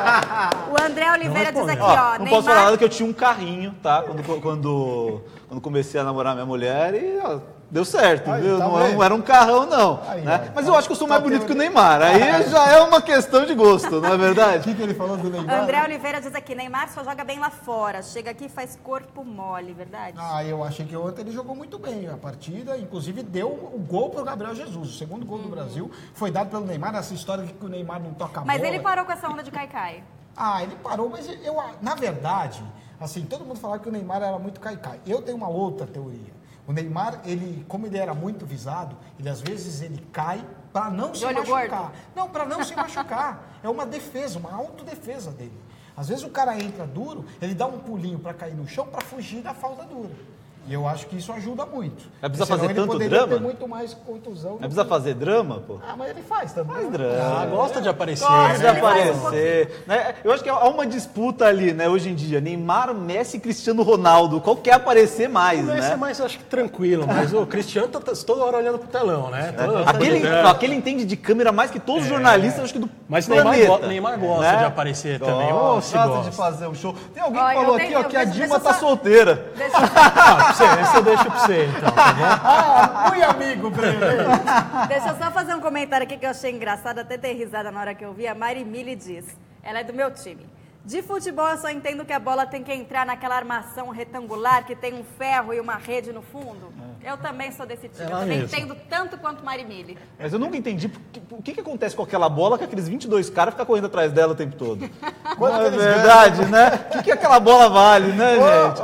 o André Oliveira diz aqui, ó, Não posso falar Neymar... nada que eu tinha um carrinho, tá? Quando comecei a namorar minha mulher e ó, deu certo, Aí, viu? tá Não, vendo? era um carrão, não. Aí, né? ó, Mas tá- eu acho que eu sou mais tá bonito que o teoria. Neymar. Aí já é uma questão de gosto, não é O verdade? que ele falou do Neymar? André Oliveira diz aqui, Neymar só joga bem lá fora, chega aqui e faz corpo mole, verdade? Eu achei que ontem ele jogou muito bem a partida, inclusive deu o gol para o Gabriel Jesus. O segundo gol do Brasil foi dado pelo Neymar, essa história de que o Neymar não toca a Mas bola. ele parou com essa onda de caicai. Ele parou, mas na verdade, assim, todo mundo falava que o Neymar era muito caicai. Eu tenho uma outra teoria. O Neymar, como ele era muito visado, às vezes ele cai para não se olho machucar. gordo? Não, para não se machucar. É uma defesa, uma autodefesa dele. Às vezes o cara entra duro, ele dá um pulinho para cair no chão para fugir da falta dura. E eu acho que isso ajuda muito. Mas precisa Senão fazer ele tanto poderia drama? ter muito mais contusão. Não precisa fazer drama, pô? Mas ele faz também. Faz drama. Gosta de aparecer. Gosta de né? aparecer. Né? Eu acho que há uma disputa ali, né, hoje em dia. Neymar, Messi e Cristiano Ronaldo. Qual quer aparecer mais, O Messi né? é mais, acho que tranquilo, mas o Cristiano tá toda hora olhando pro telão, né? Toda- Aquele entende de câmera mais que todos os jornalistas, acho que do Mas planeta. Neymar gosta né? de aparecer também. Ô, se Gosta gosta. de fazer um show. Tem alguém Ó, que eu falou tenho- aqui, ó, eu que a deixa- Dilma deixa eu tá só- solteira. Deixa Esse eu deixo pra você, então, tá bom? Muito amigo, Breno. Deixa eu só fazer um comentário aqui que eu achei engraçado, até ter risada na hora que eu vi. A Mari Mille diz, ela é do meu time. De futebol eu só entendo que a bola tem que entrar naquela armação retangular que tem um ferro e uma rede no fundo. Eu também sou desse time, eu Ela também mesma. entendo tanto quanto Mari Mille. Mas eu nunca entendi o que acontece com aquela bola que aqueles 22 caras ficam correndo atrás dela o tempo todo. Quanto Não que é eles verdade, né? O que aquela bola vale, né, gente?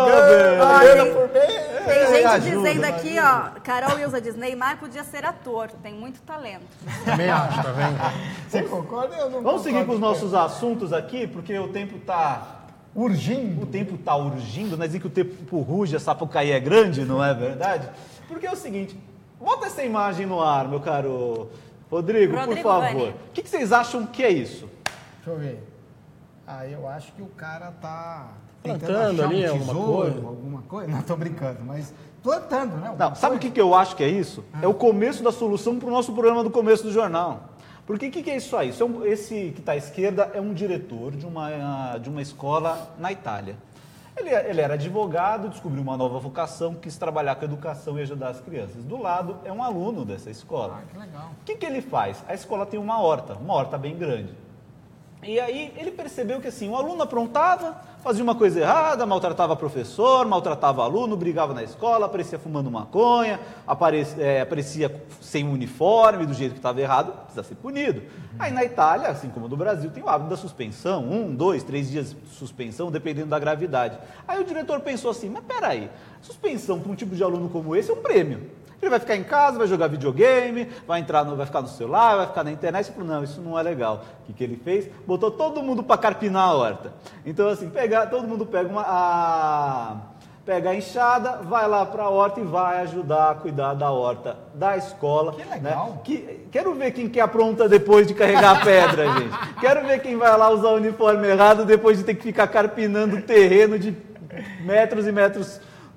Ganha por bem. Tem gente ajuda, dizendo aqui, ó, Carol Ilza diz, Neymar podia ser ator, tem muito talento. Também acho, tá vendo? Você concorda? Eu não Vamos seguir concordo com os nossos assuntos aqui, porque o tempo tá Urgindo. urgindo, né? Dizem que o tempo ruge, a Sapucaí é grande, não é verdade? Porque é o seguinte, bota essa imagem no ar, meu caro Rodrigo, por Rodrigo favor. Vani. O que vocês acham que é isso? Deixa eu ver. Eu acho que o cara tá Plantando achar ali um alguma tesouro, coisa. alguma coisa. Não, tô brincando, mas plantando, né? Não, sabe o que eu acho que é isso? É o começo da solução para o nosso programa do começo do jornal. Porque o que é isso aí? Esse que está à esquerda é um diretor de uma escola na Itália. Ele era advogado, descobriu uma nova vocação, quis trabalhar com educação e ajudar as crianças. Do lado é um aluno dessa escola. Que legal. O que ele faz? A escola tem uma horta bem grande. E aí ele percebeu que assim, o aluno aprontava, fazia uma coisa errada, maltratava professor, maltratava aluno, brigava na escola, aparecia fumando maconha, aparecia sem uniforme, do jeito que estava errado, precisa ser punido. Aí na Itália, assim como no Brasil, tem o hábito da suspensão, 1, 2, 3 dias de suspensão, dependendo da gravidade. Aí o diretor pensou assim, mas peraí, suspensão para um tipo de aluno como esse é um prêmio. Ele vai ficar em casa, vai jogar videogame, vai ficar no celular, vai ficar na internet. Ele falou, não, isso não é legal. O que ele fez? Botou todo mundo para carpinar a horta. Então, assim, todo mundo pega pega a enxada, vai lá para a horta e vai ajudar a cuidar da horta da escola. Que legal. Né? Quero ver quem que apronta depois de carregar a pedra, gente. Quero ver quem vai lá usar o uniforme errado depois de ter que ficar carpinando o terreno de metros e metros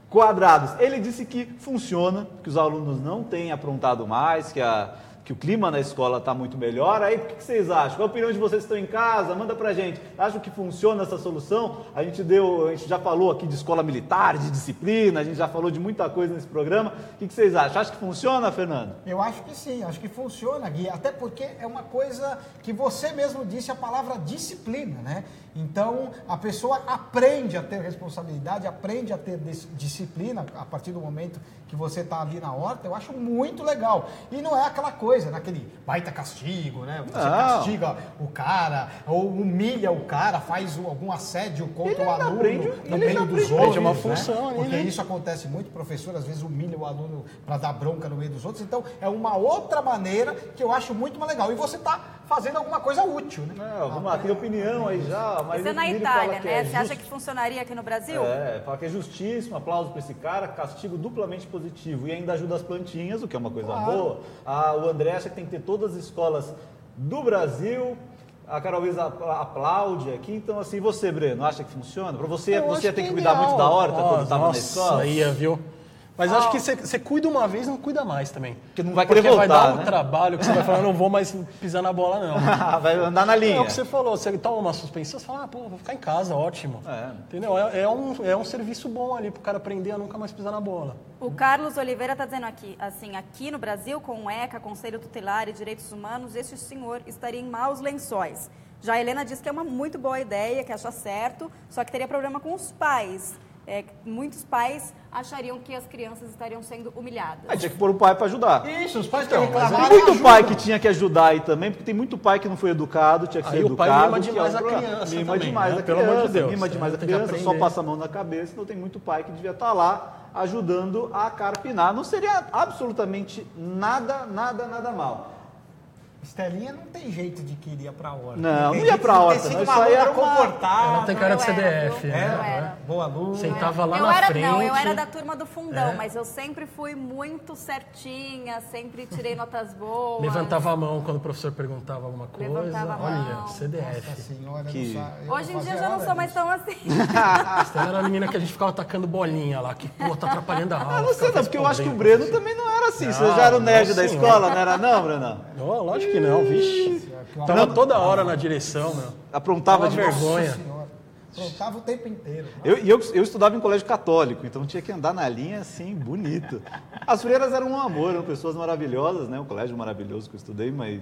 quadrados. Ele disse que funciona, que os alunos não têm aprontado mais, que o clima na escola está muito melhor. Aí, o que vocês acham? Qual a opinião de vocês que estão em casa? Manda pra gente. Acham que funciona essa solução? A gente já falou aqui de escola militar, de disciplina, a gente já falou de muita coisa nesse programa. O que vocês acham? Acha que funciona, Fernando? Eu acho que sim, acho que funciona, Gui, até porque é uma coisa que você mesmo disse, a palavra disciplina, né? Então, a pessoa aprende a ter responsabilidade, aprende a ter disciplina a partir do momento que você está ali na horta. Eu acho muito legal. E não é aquela coisa, naquele baita castigo, né? Você castiga o cara, ou humilha o cara, faz algum assédio contra o aluno no meio dos outros. É uma função, né? Porque isso acontece muito, o professor às vezes humilha o aluno para dar bronca no meio dos outros. Então, é uma outra maneira que eu acho muito mais legal. E você está fazendo alguma coisa útil, né? Vamos lá, tem opinião aí já. Mas isso é na Itália, né? Você acha que funcionaria aqui no Brasil? Fala que é justíssimo, aplauso para esse cara, castigo duplamente positivo e ainda ajuda as plantinhas, o que é uma coisa boa. O André acha que tem que ter todas as escolas do Brasil. A Carol Luiz aplaude aqui. Então, assim, você, Breno, acha que funciona? Para você tem que cuidar muito da horta quando estava na escola? Aí, viu? Mas acho que você cuida uma vez, não cuida mais também. Porque não vai querer voltar, vai dar um né? trabalho que você vai falar, não vou mais pisar na bola, não. Vai andar na linha. É o que você falou, você toma uma suspensão, você fala, vou ficar em casa, ótimo. Entendeu? É um serviço bom ali pro cara aprender a nunca mais pisar na bola. O Carlos Oliveira está dizendo aqui, assim, aqui no Brasil, com o ECA, Conselho Tutelar e Direitos Humanos, esse senhor estaria em maus lençóis. Já a Helena disse que é uma muito boa ideia, que acha certo, só que teria problema com os pais. Muitos pais achariam que as crianças estariam sendo humilhadas. Tinha que pôr o pai para ajudar. Isso, os pais Tem reclamaram. muito pai que tinha que ajudar aí também, porque tem muito pai que não foi educado, tinha que ser Aí educado. o pai mima demais a criança Mima também, demais né? a Pelo amor de criança, Deus, mima demais a tem que criança, só aprender. passa a mão na cabeça, então tem muito pai que devia estar lá ajudando a carpinar. Não seria absolutamente nada mal. Estelinha não tem jeito de que iria pra horta. Não ia pra horta, não. Isso aí era comportada. Ela tem cara de CDF, Boa aluna. Sentava lá na frente. Não, eu era da turma do fundão, mas eu sempre fui muito certinha, sempre tirei notas boas. Levantava a mão quando o professor perguntava alguma coisa. Levantava a mão. Olha, CDF. Nossa senhora, Hoje em dia eu já não sou mais tão assim. A Estela era a menina que a gente ficava atacando bolinha lá, que, tá atrapalhando a aula. Não sei não, porque eu acho que o Breno também não era assim. Você já era o nerd da escola, não era não, Breno? Não, lógico que não, vixe. Tava toda hora na direção, meu. Aprontava de vergonha. Senhora. Aprontava o tempo inteiro. Eu estudava em colégio católico, então tinha que andar na linha assim, bonito. As freiras eram um amor, eram pessoas maravilhosas, né? Um colégio maravilhoso que eu estudei, mas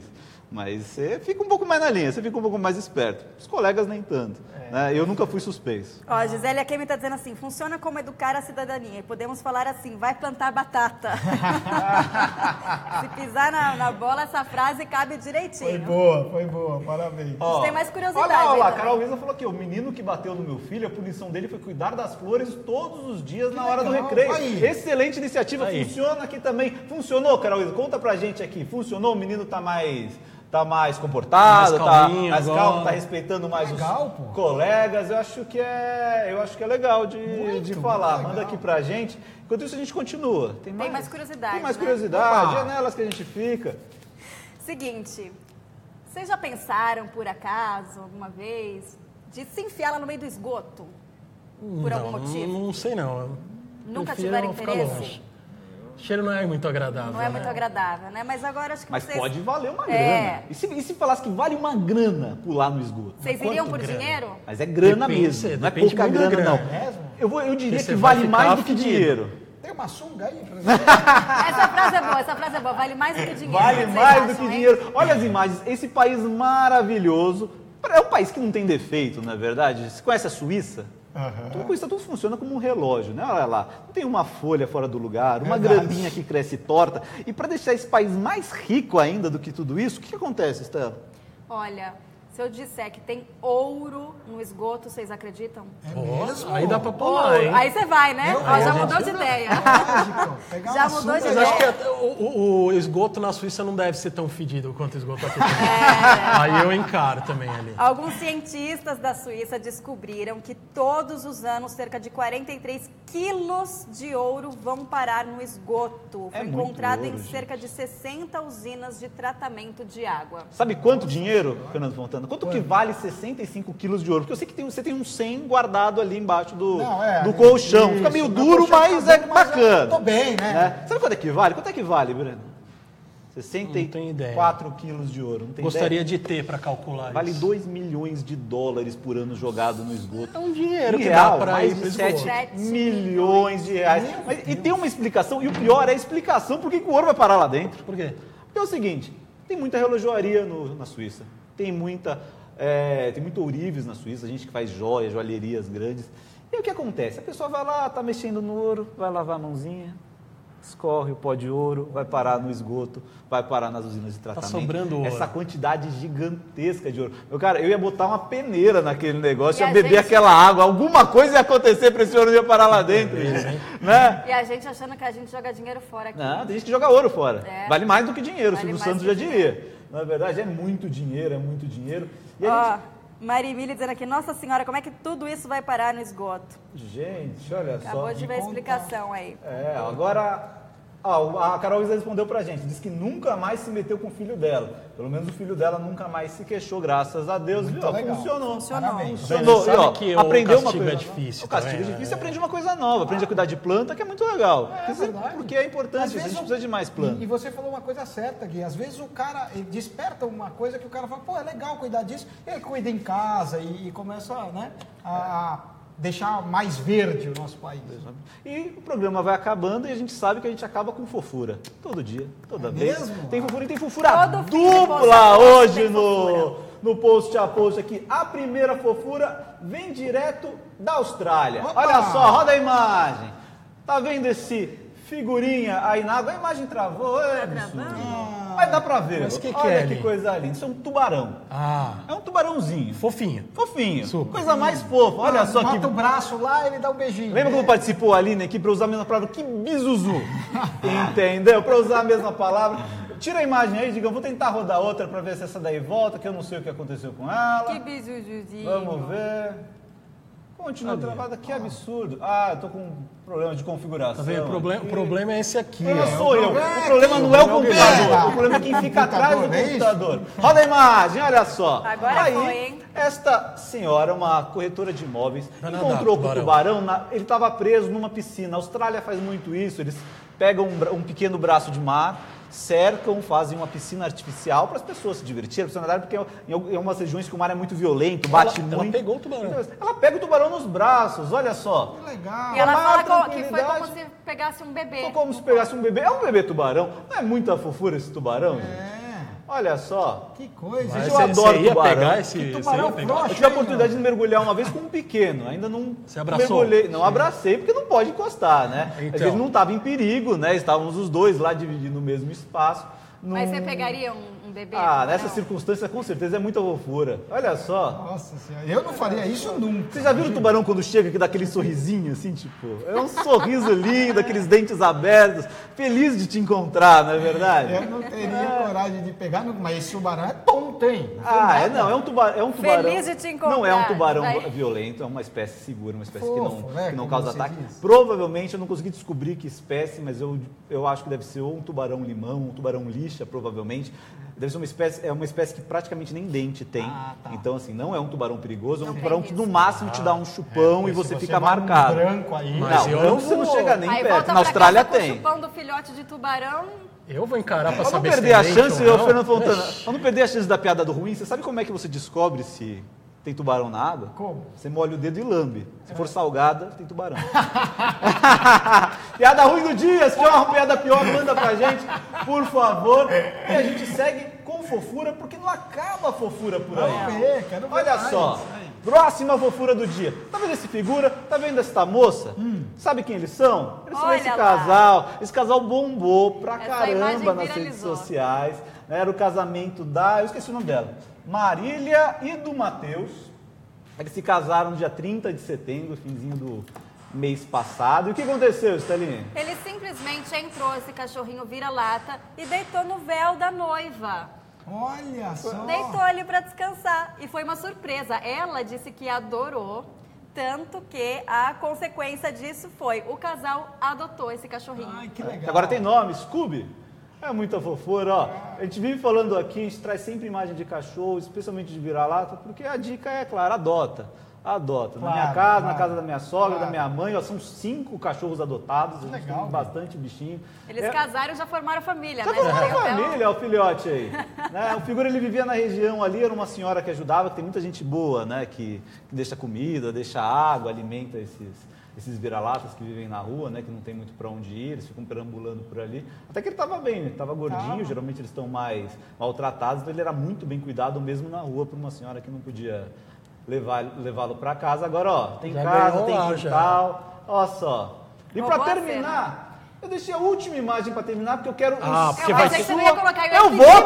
você fica um pouco mais na linha, você fica um pouco mais esperto. Os colegas nem tanto. Né? Eu nunca fui suspenso. Ó, a Gisele Kemi está dizendo assim, funciona como educar a cidadania. E podemos falar assim, vai plantar batata. Se pisar na bola, essa frase cabe direitinho. Foi boa, parabéns. A gente tem mais curiosidade. Olha lá, a aí Carol Luiza falou que o menino que bateu no meu filho, a punição dele foi cuidar das flores todos os dias na hora do recreio. Aí. Excelente iniciativa, funciona aqui também. Funcionou, Carol Luiza? Conta pra gente aqui. Funcionou? O menino tá mais comportado, mais calmo, tá respeitando mais Legal, os colegas. Eu acho que é legal de falar. Manda aqui pra gente. Enquanto isso, a gente continua. Tem mais curiosidade. Tem mais né? curiosidade, é nelas que a gente fica. Seguinte, vocês já pensaram, por acaso, alguma vez, de se enfiar lá no meio do esgoto? Por algum motivo? Não sei não. Eu Nunca prefiro tiveram ficar interesse? longe. O cheiro não é muito agradável. Não é muito agradável, né? Mas agora acho que Mas vocês... pode valer uma grana. E se falasse que vale uma grana pular no esgoto? Vocês iriam por dinheiro? Mas é grana Depende, mesmo, não é depende pouca muito da grana, não. Mesmo? Eu diria Porque que você vai vale ficar mais do que fedido. dinheiro. Tem uma sunga aí, por exemplo. Essa frase é boa. Vale mais do que dinheiro. Vale O que vocês mais do acham, que hein? dinheiro. Olha as imagens, esse país maravilhoso. É um país que não tem defeito, não é verdade? Você conhece a Suíça? Tudo funciona como um relógio, né? Olha lá, não tem uma folha fora do lugar, uma graminha que cresce torta. E para deixar esse país mais rico ainda do que tudo isso, o que acontece, Estela? Olha, se eu disser que tem ouro no esgoto, vocês acreditam? Aí dá pra pular, hein? Aí você vai, né? Ó, já mudou de ideia. Já mudou de Mas acho ideia. que o esgoto na Suíça não deve ser tão fedido quanto o esgoto aqui. Aí eu encaro também ali. Alguns cientistas da Suíça descobriram que todos os anos cerca de 43 quilos de ouro vão parar no esgoto. Foi muito encontrado ouro, em gente. cerca de 60 usinas de tratamento de água. Sabe quanto dinheiro, Fernando Fontana? Fernando? Quanto que vale 65 quilos de ouro? Porque eu sei que você tem um 100 guardado ali embaixo do colchão. Isso, fica meio duro, mas é bacana. Tô bem, né? Sabe quanto é que vale? Quanto é que vale, Breno? Não tenho ideia. 64 quilos de ouro. Não tem Gostaria ideia? de ter para calcular Vale isso. 2 milhões de dólares por ano jogado no esgoto. É um dinheiro Em que real, dá para mais ir para de esgoto. 7 milhões de reais. E tem uma explicação, e o pior é a explicação por que o ouro vai parar lá dentro. Por quê? Porque é o seguinte, tem muita relojoaria na Suíça, tem muito ourives na Suíça, gente que faz joias, joalherias grandes. E o que acontece? A pessoa vai lá, tá mexendo no ouro, vai lavar a mãozinha, escorre o pó de ouro, vai parar no esgoto, vai parar nas usinas de tratamento. Tá sobrando ouro. Essa quantidade gigantesca de ouro. Meu cara, eu ia botar uma peneira naquele negócio, E ia a beber gente- aquela água, alguma coisa ia acontecer para esse ouro não ia parar lá dentro, gente, né? E a gente achando que a gente joga dinheiro fora aqui. Não, tem gente que joga ouro fora. É. Vale mais do que dinheiro, o Vale Silvio mais Santos que já dinheiro. diria. Na verdade, é muito dinheiro, é muito dinheiro. E a Ó, Marimili dizendo aqui, nossa senhora, como é que tudo isso vai parar no esgoto? gente, olha Acabou só. de ver a explicação aí. Agora, a Carol Isa respondeu pra gente, disse que nunca mais se meteu com o filho dela. Pelo menos o filho dela nunca mais se queixou, graças a Deus. Muito Viu? legal. Funcionou. Parabéns. Funcionou. Sabe E, ó, que o aprendeu uma castigo coisa. é difícil O castigo também, é difícil, né? aprende uma coisa nova. Aprende a cuidar de planta, que é muito legal. verdade. Porque é importante, Às isso, a vezes gente precisa de mais planta. E você falou uma coisa certa, Gui. Às vezes o cara ele desperta uma coisa que o cara fala, pô, é legal cuidar disso. E ele cuida em casa e começa, né, a deixar mais verde o nosso país. E o programa vai acabando e a gente sabe que a gente acaba com fofura. Todo dia, toda vez. mesmo? Tem fofura e tem fofura Todo fim de post a dupla post hoje tem no post a post aqui. A primeira fofura vem direto da Austrália. Opa! Olha só, roda a imagem. Tá vendo esse figurinha aí na água? A imagem travou. É absurdo. Mas dá pra ver. Mas que Olha é que ali? coisa linda. Isso é um tubarão. Ah, É um tubarãozinho. fofinho. Fofinho. Super. Coisa mais fofa. Olha só que Bota o braço lá e ele dá um beijinho. Lembra quando participou ali, né, aqui para usar a mesma palavra? Que bizuzu. Entendeu? Para usar a mesma palavra. Tira a imagem aí, diga, eu vou tentar rodar outra para ver se essa daí volta, que eu não sei o que aconteceu com ela. Que bijujuzinho. Vamos ver. Continua travada, que absurdo. Ah, eu tô com um problema de configuração. Tá vendo? O problema é esse aqui, Não ó. sou eu. problema O problema não é o computador. é. O problema é quem fica atrás do Computador, é isso? computador. Roda a imagem, olha só. Agora Aí, foi, hein? esta senhora, uma corretora de imóveis, Vai nadar, encontrou com o tubarão. tubarão. Ele estava preso numa piscina. A Austrália faz muito isso. Eles pegam um pequeno braço de mar, cercam, fazem uma piscina artificial para as pessoas se divertirem, para nadar, porque em algumas regiões que o mar é muito violento, bate Ela muito. pegou o tubarão. Então, ela pega o tubarão nos braços, olha só. Que legal. E ela Maior fala que foi tranquilidade. como se pegasse um bebê. Foi como se pegasse um bebê. É um bebê tubarão. Não é muita fofura esse tubarão, gente? É, Olha só. que coisa. Mas eu adoro ia tubarão. pegar esse... Que você tubarão ia pegar? frouxo. Eu tive a oportunidade de mergulhar uma vez com um pequeno. Ainda não Você abraçou? mergulhei. Não abracei, porque não pode encostar, né? Então. A gente não estava em perigo, né? Estávamos os dois lá dividindo o mesmo espaço. Mas Num- você pegaria um bebê? Ah, nessa Não. circunstância, com certeza, é muita fofura. Olha só. Nossa senhora, eu não faria isso nunca. Você já viu o tubarão quando chega que dá aquele sorrisinho, assim, tipo? É um sorriso lindo, aqueles dentes abertos, feliz de te encontrar, não é verdade? Eu não teria coragem de pegar, mas esse tubarão é tonto, hein? Não, é um tubarão. Feliz de te encontrar, Não é um tubarão vai. violento, é uma espécie segura, uma espécie Fofo, né, que não como causa você ataque. diz. Provavelmente eu não consegui descobrir que espécie, mas eu acho que deve ser ou um tubarão limão, um tubarão lixa, provavelmente. Deve ser uma espécie que praticamente nem dente tem. Ah, tá. Então, assim, não é um tubarão perigoso, é um Não tem tubarão que risco. no máximo te dá um chupão e Se você você fica vai num marcado. branco aí, Mas Não, eu branco não você não vou. chega nem Aí perto. volta Na pra Austrália casa com tem. o chupão do filhote de tubarão. Eu vou encarar pra Pra não saber se perder tem a leite chance, ou ô não. Fernando Fontana, pra não perder a chance da piada do ruim, você sabe como é que você descobre se tem tubarão na água? Como? Você molha o dedo e lambe. Se for salgada, tem tubarão. Piada ruim do dia, se tiver uma piada pior, manda pra gente, por favor. E a gente segue com fofura, porque não acaba a fofura por aí. Quero ver, quero ver Olha mais. só, próxima fofura do dia. Tá vendo esse figura? Tá vendo esta moça? Sabe quem eles são? Eles são Olha esse lá. casal. Esse casal bombou pra Essa imagem caramba nas redes viralizou. sociais. Era o casamento da... Eu esqueci o nome dela. Marília e do Matheus. Eles se casaram no dia 30 de setembro, finzinho do mês passado. E o que aconteceu, Staline? Ele simplesmente entrou, esse cachorrinho vira-lata, e deitou no véu da noiva. Olha só. Deitou ali pra descansar. E foi uma surpresa. Ela disse que adorou, tanto que a consequência disso foi o casal adotou esse cachorrinho. Ai, que legal. Agora tem nome, Scooby. É muita fofura, ó. A gente vive falando aqui, a gente traz sempre imagem de cachorro, especialmente de vira-lata, porque a dica é, claro, adota. Adota. Na minha casa, na casa da minha sogra, da minha mãe, ó, são 5 cachorros adotados, a gente tem bastante bichinho. Eles casaram e já formaram família, Já né? formaram família, o filhote aí. Né? O figura, ele vivia na região ali, era uma senhora que ajudava, que tem muita gente boa, né? Que deixa comida, deixa água, alimenta esses vira-latas que vivem na rua, né? Que não tem muito para onde ir, eles ficam perambulando por ali. Até que ele estava bem, ele estava gordinho, geralmente eles estão mais maltratados, então ele era muito bem cuidado mesmo na rua por uma senhora que não podia levá-lo para casa. Agora, ó, tem Já casa, ganhou tem lá, quintal, ó só. E para Roubou a terminar, eu deixei a última imagem para terminar, porque eu quero... porque Eu vai pensei que ser... você não ia colocar. Eu vou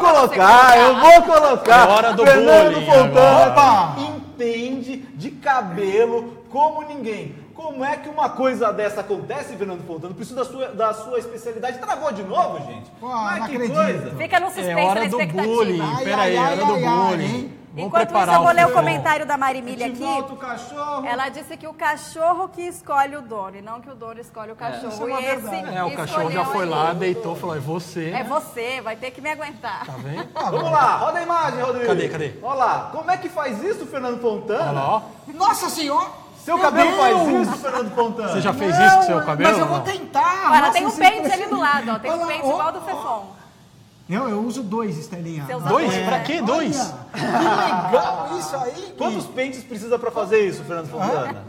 colocar. É hora do Fernando bullying Fontana agora. entende de cabelo como ninguém. Como é que uma coisa dessa acontece, Fernando Fontana? Preciso da sua especialidade. Travou de novo, gente? Pô, Ai, não que acredito. coisa. Fica no suspense, É hora na do expectativa. bullying. Pera aí, hora do bullying. hein? Vamos Enquanto isso, preparar eu vou ler o futebol. comentário da Marimília aqui. Volta o cachorro. Ela disse que o cachorro que escolhe o dono, e não que o dono escolhe o cachorro. Isso é uma e esse verdade. O cachorro já escolheu foi ali. lá, deitou, falou, é você. É você, vai ter que me aguentar. Tá vendo? Vamos lá, roda a imagem, Rodrigo. Cadê? Olha lá, como é que faz isso, Fernando Fontana? Olha lá, ó. Nossa senhora! Seu Meu cabelo Deus! faz isso, Fernando Fontana? Você já fez isso com o seu cabelo? Mas eu ou vou não? tentar. Olha, Nossa, tem um isso é pente ali do lado, ó. Tem um Olha lá, pente ó, igual do ó. Fefon. Eu uso 2, Estelinha. Seus Dois? É. Pra quê? 2? Que legal isso aí. Gui. Quantos pentes precisa para fazer isso, Fernando Fontana?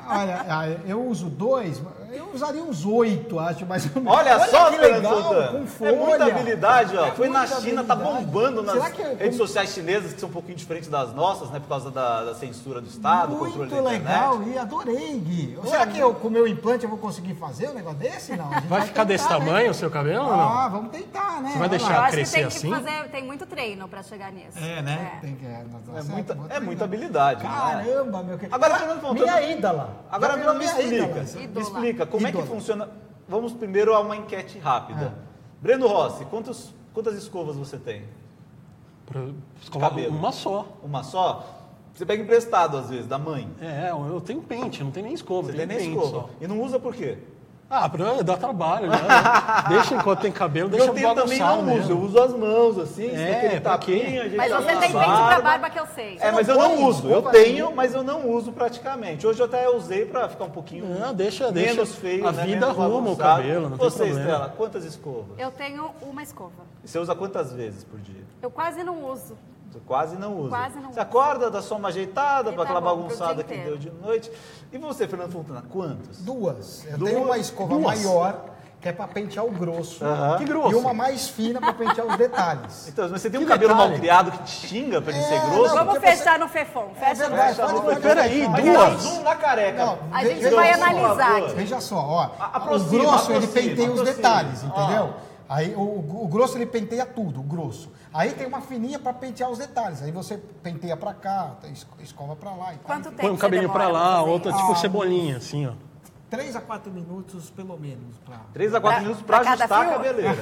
Olha, eu uso 2, eu usaria uns 8, acho, mais ou menos. Olha só, que Fernando legal, Fontana. com folha. É muita habilidade, ó. É Foi na muita China, tá habilidade. bombando nas Será que redes sociais chinesas, que são um pouquinho diferentes das nossas, né? Por causa da censura do Estado, controle Muito da internet. legal e adorei, Gui. Será que com o meu implante eu vou conseguir fazer um negócio desse? Não. A gente Vai ficar desse tentar, né? tamanho o seu cabelo ou não? Ah, vamos tentar, né? Você vai Olha deixar lá. Eu acho que crescer tem assim? que fazer, tem muito treino pra chegar nisso. É, né? Tem que, É muita habilidade, né? Caramba, meu querido. Agora, Fernando Fontana- minha ídola. Agora, Já virou me minha explica. ídola. Me explica, como é que Ídola. funciona... Vamos primeiro a uma enquete rápida. Breno Rossi, quantas escovas você tem? Pra escovar Cabelo. uma só. Uma só? Você pega emprestado, às vezes, da mãe. Eu tenho pente, não tem nem escova. Você tem tem nem pente escova. só. E não usa por quê? Pra dar trabalho, né? Deixa enquanto tem cabelo, deixa Eu tenho também bagunçar não uso, eu uso as mãos, assim, aquele pra quê? tapinha, a gente Mas tá você na tem pente barba. pra barba que eu sei. Mas eu põe não uso. Eu escova tenho, aí? mas eu não uso praticamente. Hoje eu até usei pra ficar um pouquinho Não, deixa. menos feio, A né? vida menos arruma o bagunçado. cabelo, não tem Você, problema. Estela, quantas escovas? Eu tenho uma escova. E você usa quantas vezes por dia? Eu quase não uso. Você quase não usa. Quase não Você uso. acorda, dá só uma ajeitada E para tá aquela bom, pro bagunçada dia que inteiro. deu de noite. E você, Fernando Fontana, quantas? 2. Eu Duas? tenho uma escova Duas? maior, que é pra pentear o grosso. Aham. Que grosso. E uma mais fina pra pentear os detalhes. Então, mas você tem um Que cabelo detalhe. mal criado que te xinga pra ele ser É, grosso? não, Vamos porque fechar no Fefon. É Fecha no verdade, Fefon. pode Peraí, Mas duas? dá um zoom na careca. Não, A gente veja vai só, analisar aqui. Veja só, ó. Aproxima, o grosso ele aproxima, penteia os aproxima. detalhes, Ó. entendeu? Aí o grosso ele penteia tudo, o grosso. Aí tem uma fininha pra pentear os detalhes. Aí você penteia pra cá, escova pra lá e tal. Quanto tempo Põe um cabelinho você demora pra lá, fazer outra isso? tipo cebolinha, assim, ó. 3 a 4 minutos, pelo menos. 3 a 4 minutos pra pra cada ajustar a fio? cabeleira.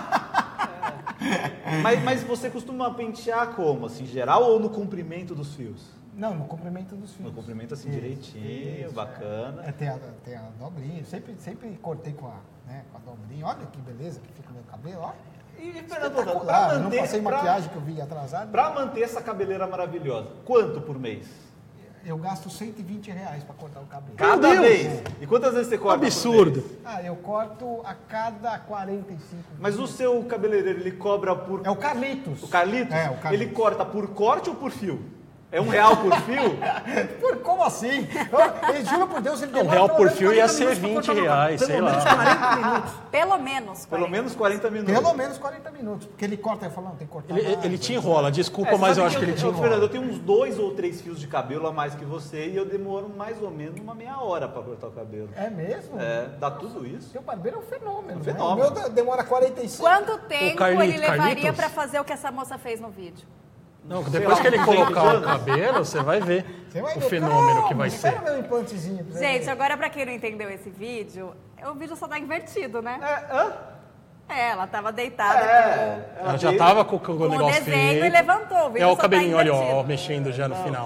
Mas você costuma pentear como? Assim, geral ou no comprimento dos fios? Não, no comprimento dos fios. No comprimento assim, direitinho, bacana. Tem a dobrinha. Sempre cortei com a dobrinha. Olha que beleza que fica o meu cabelo, ó. E, Fernando Fontana, Espetacular. Eu não passei maquiagem que eu vi atrasado. Pra manter essa cabeleira maravilhosa, quanto por mês? Eu gasto R$120 pra cortar o cabelo. Cada Deus! vez? E quantas vezes você corta por Absurdo. mês? Eu corto a cada 45 Mas o seu cabeleireiro, ele cobra por... É o Carlitos. O Carlitos? É, o Carlitos. Ele corta por corte ou por fio? É R$1 por fio? Como assim? Ele juro por Deus, ele demora real pelo por menos fio ia 40 ser minutos pra cortar meu R$20, sei cabelo. lá. Pelo menos 40 minutos. Pelo menos. Pelo menos 40 minutos. Pelo menos 40 minutos. Porque ele corta e fala, não, tem que cortar mais. Ele te enrola, desculpa, É, mas eu sabe acho que ele te Fernando, enrola. eu tenho uns 2 ou 3 fios de cabelo a mais que você e eu demoro mais ou menos uma meia hora pra cortar o cabelo. É mesmo? É, dá tudo isso? Seu barbeiro é um fenômeno. Um fenômeno. Né? O meu demora 45. Quanto tempo Carlito- ele levaria Carlitos? pra fazer o que essa moça fez no vídeo? Não, depois lá, que ele uns colocar 20 o cabelo, você vai ver Você vai o ver. fenômeno Calma, que vai ser. Espera meu implantezinho. pra você Gente, ver. agora pra quem não entendeu esse vídeo, o vídeo só tá invertido, né? Hã? Ela tava deitada Ela já tava com o com o negócio desenho feito. e levantou. O vídeo É o só tá cabelinho, olha, ó, invertido. mexendo já no final.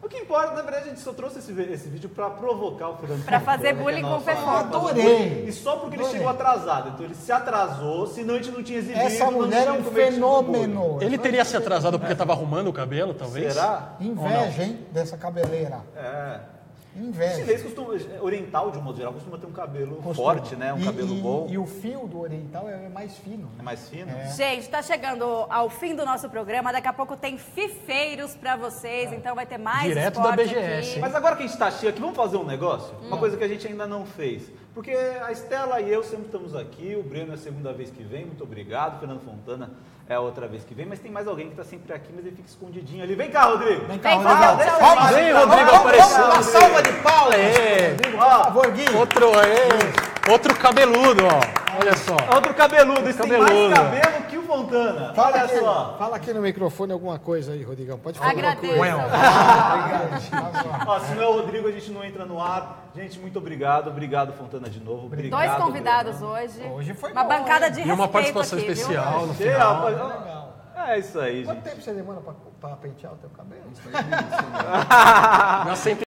O que importa, na verdade, a gente só trouxe esse vídeo pra provocar o Fernando. Pra fazer bullying com o Fefó. Adorei. E só porque ele chegou atrasado. Então ele se atrasou, senão a gente não tinha exibido. Essa mulher é um fenômeno. Ele teria se atrasado porque estava arrumando o cabelo, talvez? Será? Inveja, hein, dessa cabeleira. É. O Inveja. chinês oriental, de um modo geral, costuma ter um cabelo forte, né? Um cabelo bom. E o fio do oriental é mais fino. É mais fino? Gente, tá chegando ao fim do nosso programa. Daqui a pouco tem fifeiros pra vocês, então vai ter mais Direto esporte da BGS, aqui. hein? Mas agora que a gente tá cheio aqui, vamos fazer um negócio? Uma coisa que a gente ainda não fez. Porque a Estela e eu sempre estamos aqui, o Breno é a segunda vez que vem, muito obrigado. O Fernando Fontana é a outra vez que vem, mas tem mais alguém que está sempre aqui, mas ele fica escondidinho ali. Vem cá, Rodrigo! Vem cá, Vem Rodrigo. fazer o tchau. Palmas, Vem, Rodrigo, Rodrigo, vamos, apareceu, Uma Rodrigo. salva de palmas. É. Rodrigo, por favor, Gui. Outro cabeludo, ó. Olha só. Outro cabeludo, esse tem mais Cabeludo. cabelo que o Fontana. Olha só. Fala aqui no microfone alguma coisa aí, Rodrigão. Pode falar Agradeço. Ó, se não é o Rodrigo, a gente não entra no ar. Gente, muito obrigado. Obrigado, Fontana, de novo. Obrigado, Dois convidados Breno. hoje. Hoje foi uma bom, bancada hein? de E uma respeito participação aqui, especial viu? no Cheio, final. rapaz. Legal. É isso aí, Quanto gente. tempo você demora pra pentear o teu cabelo? Nós sempre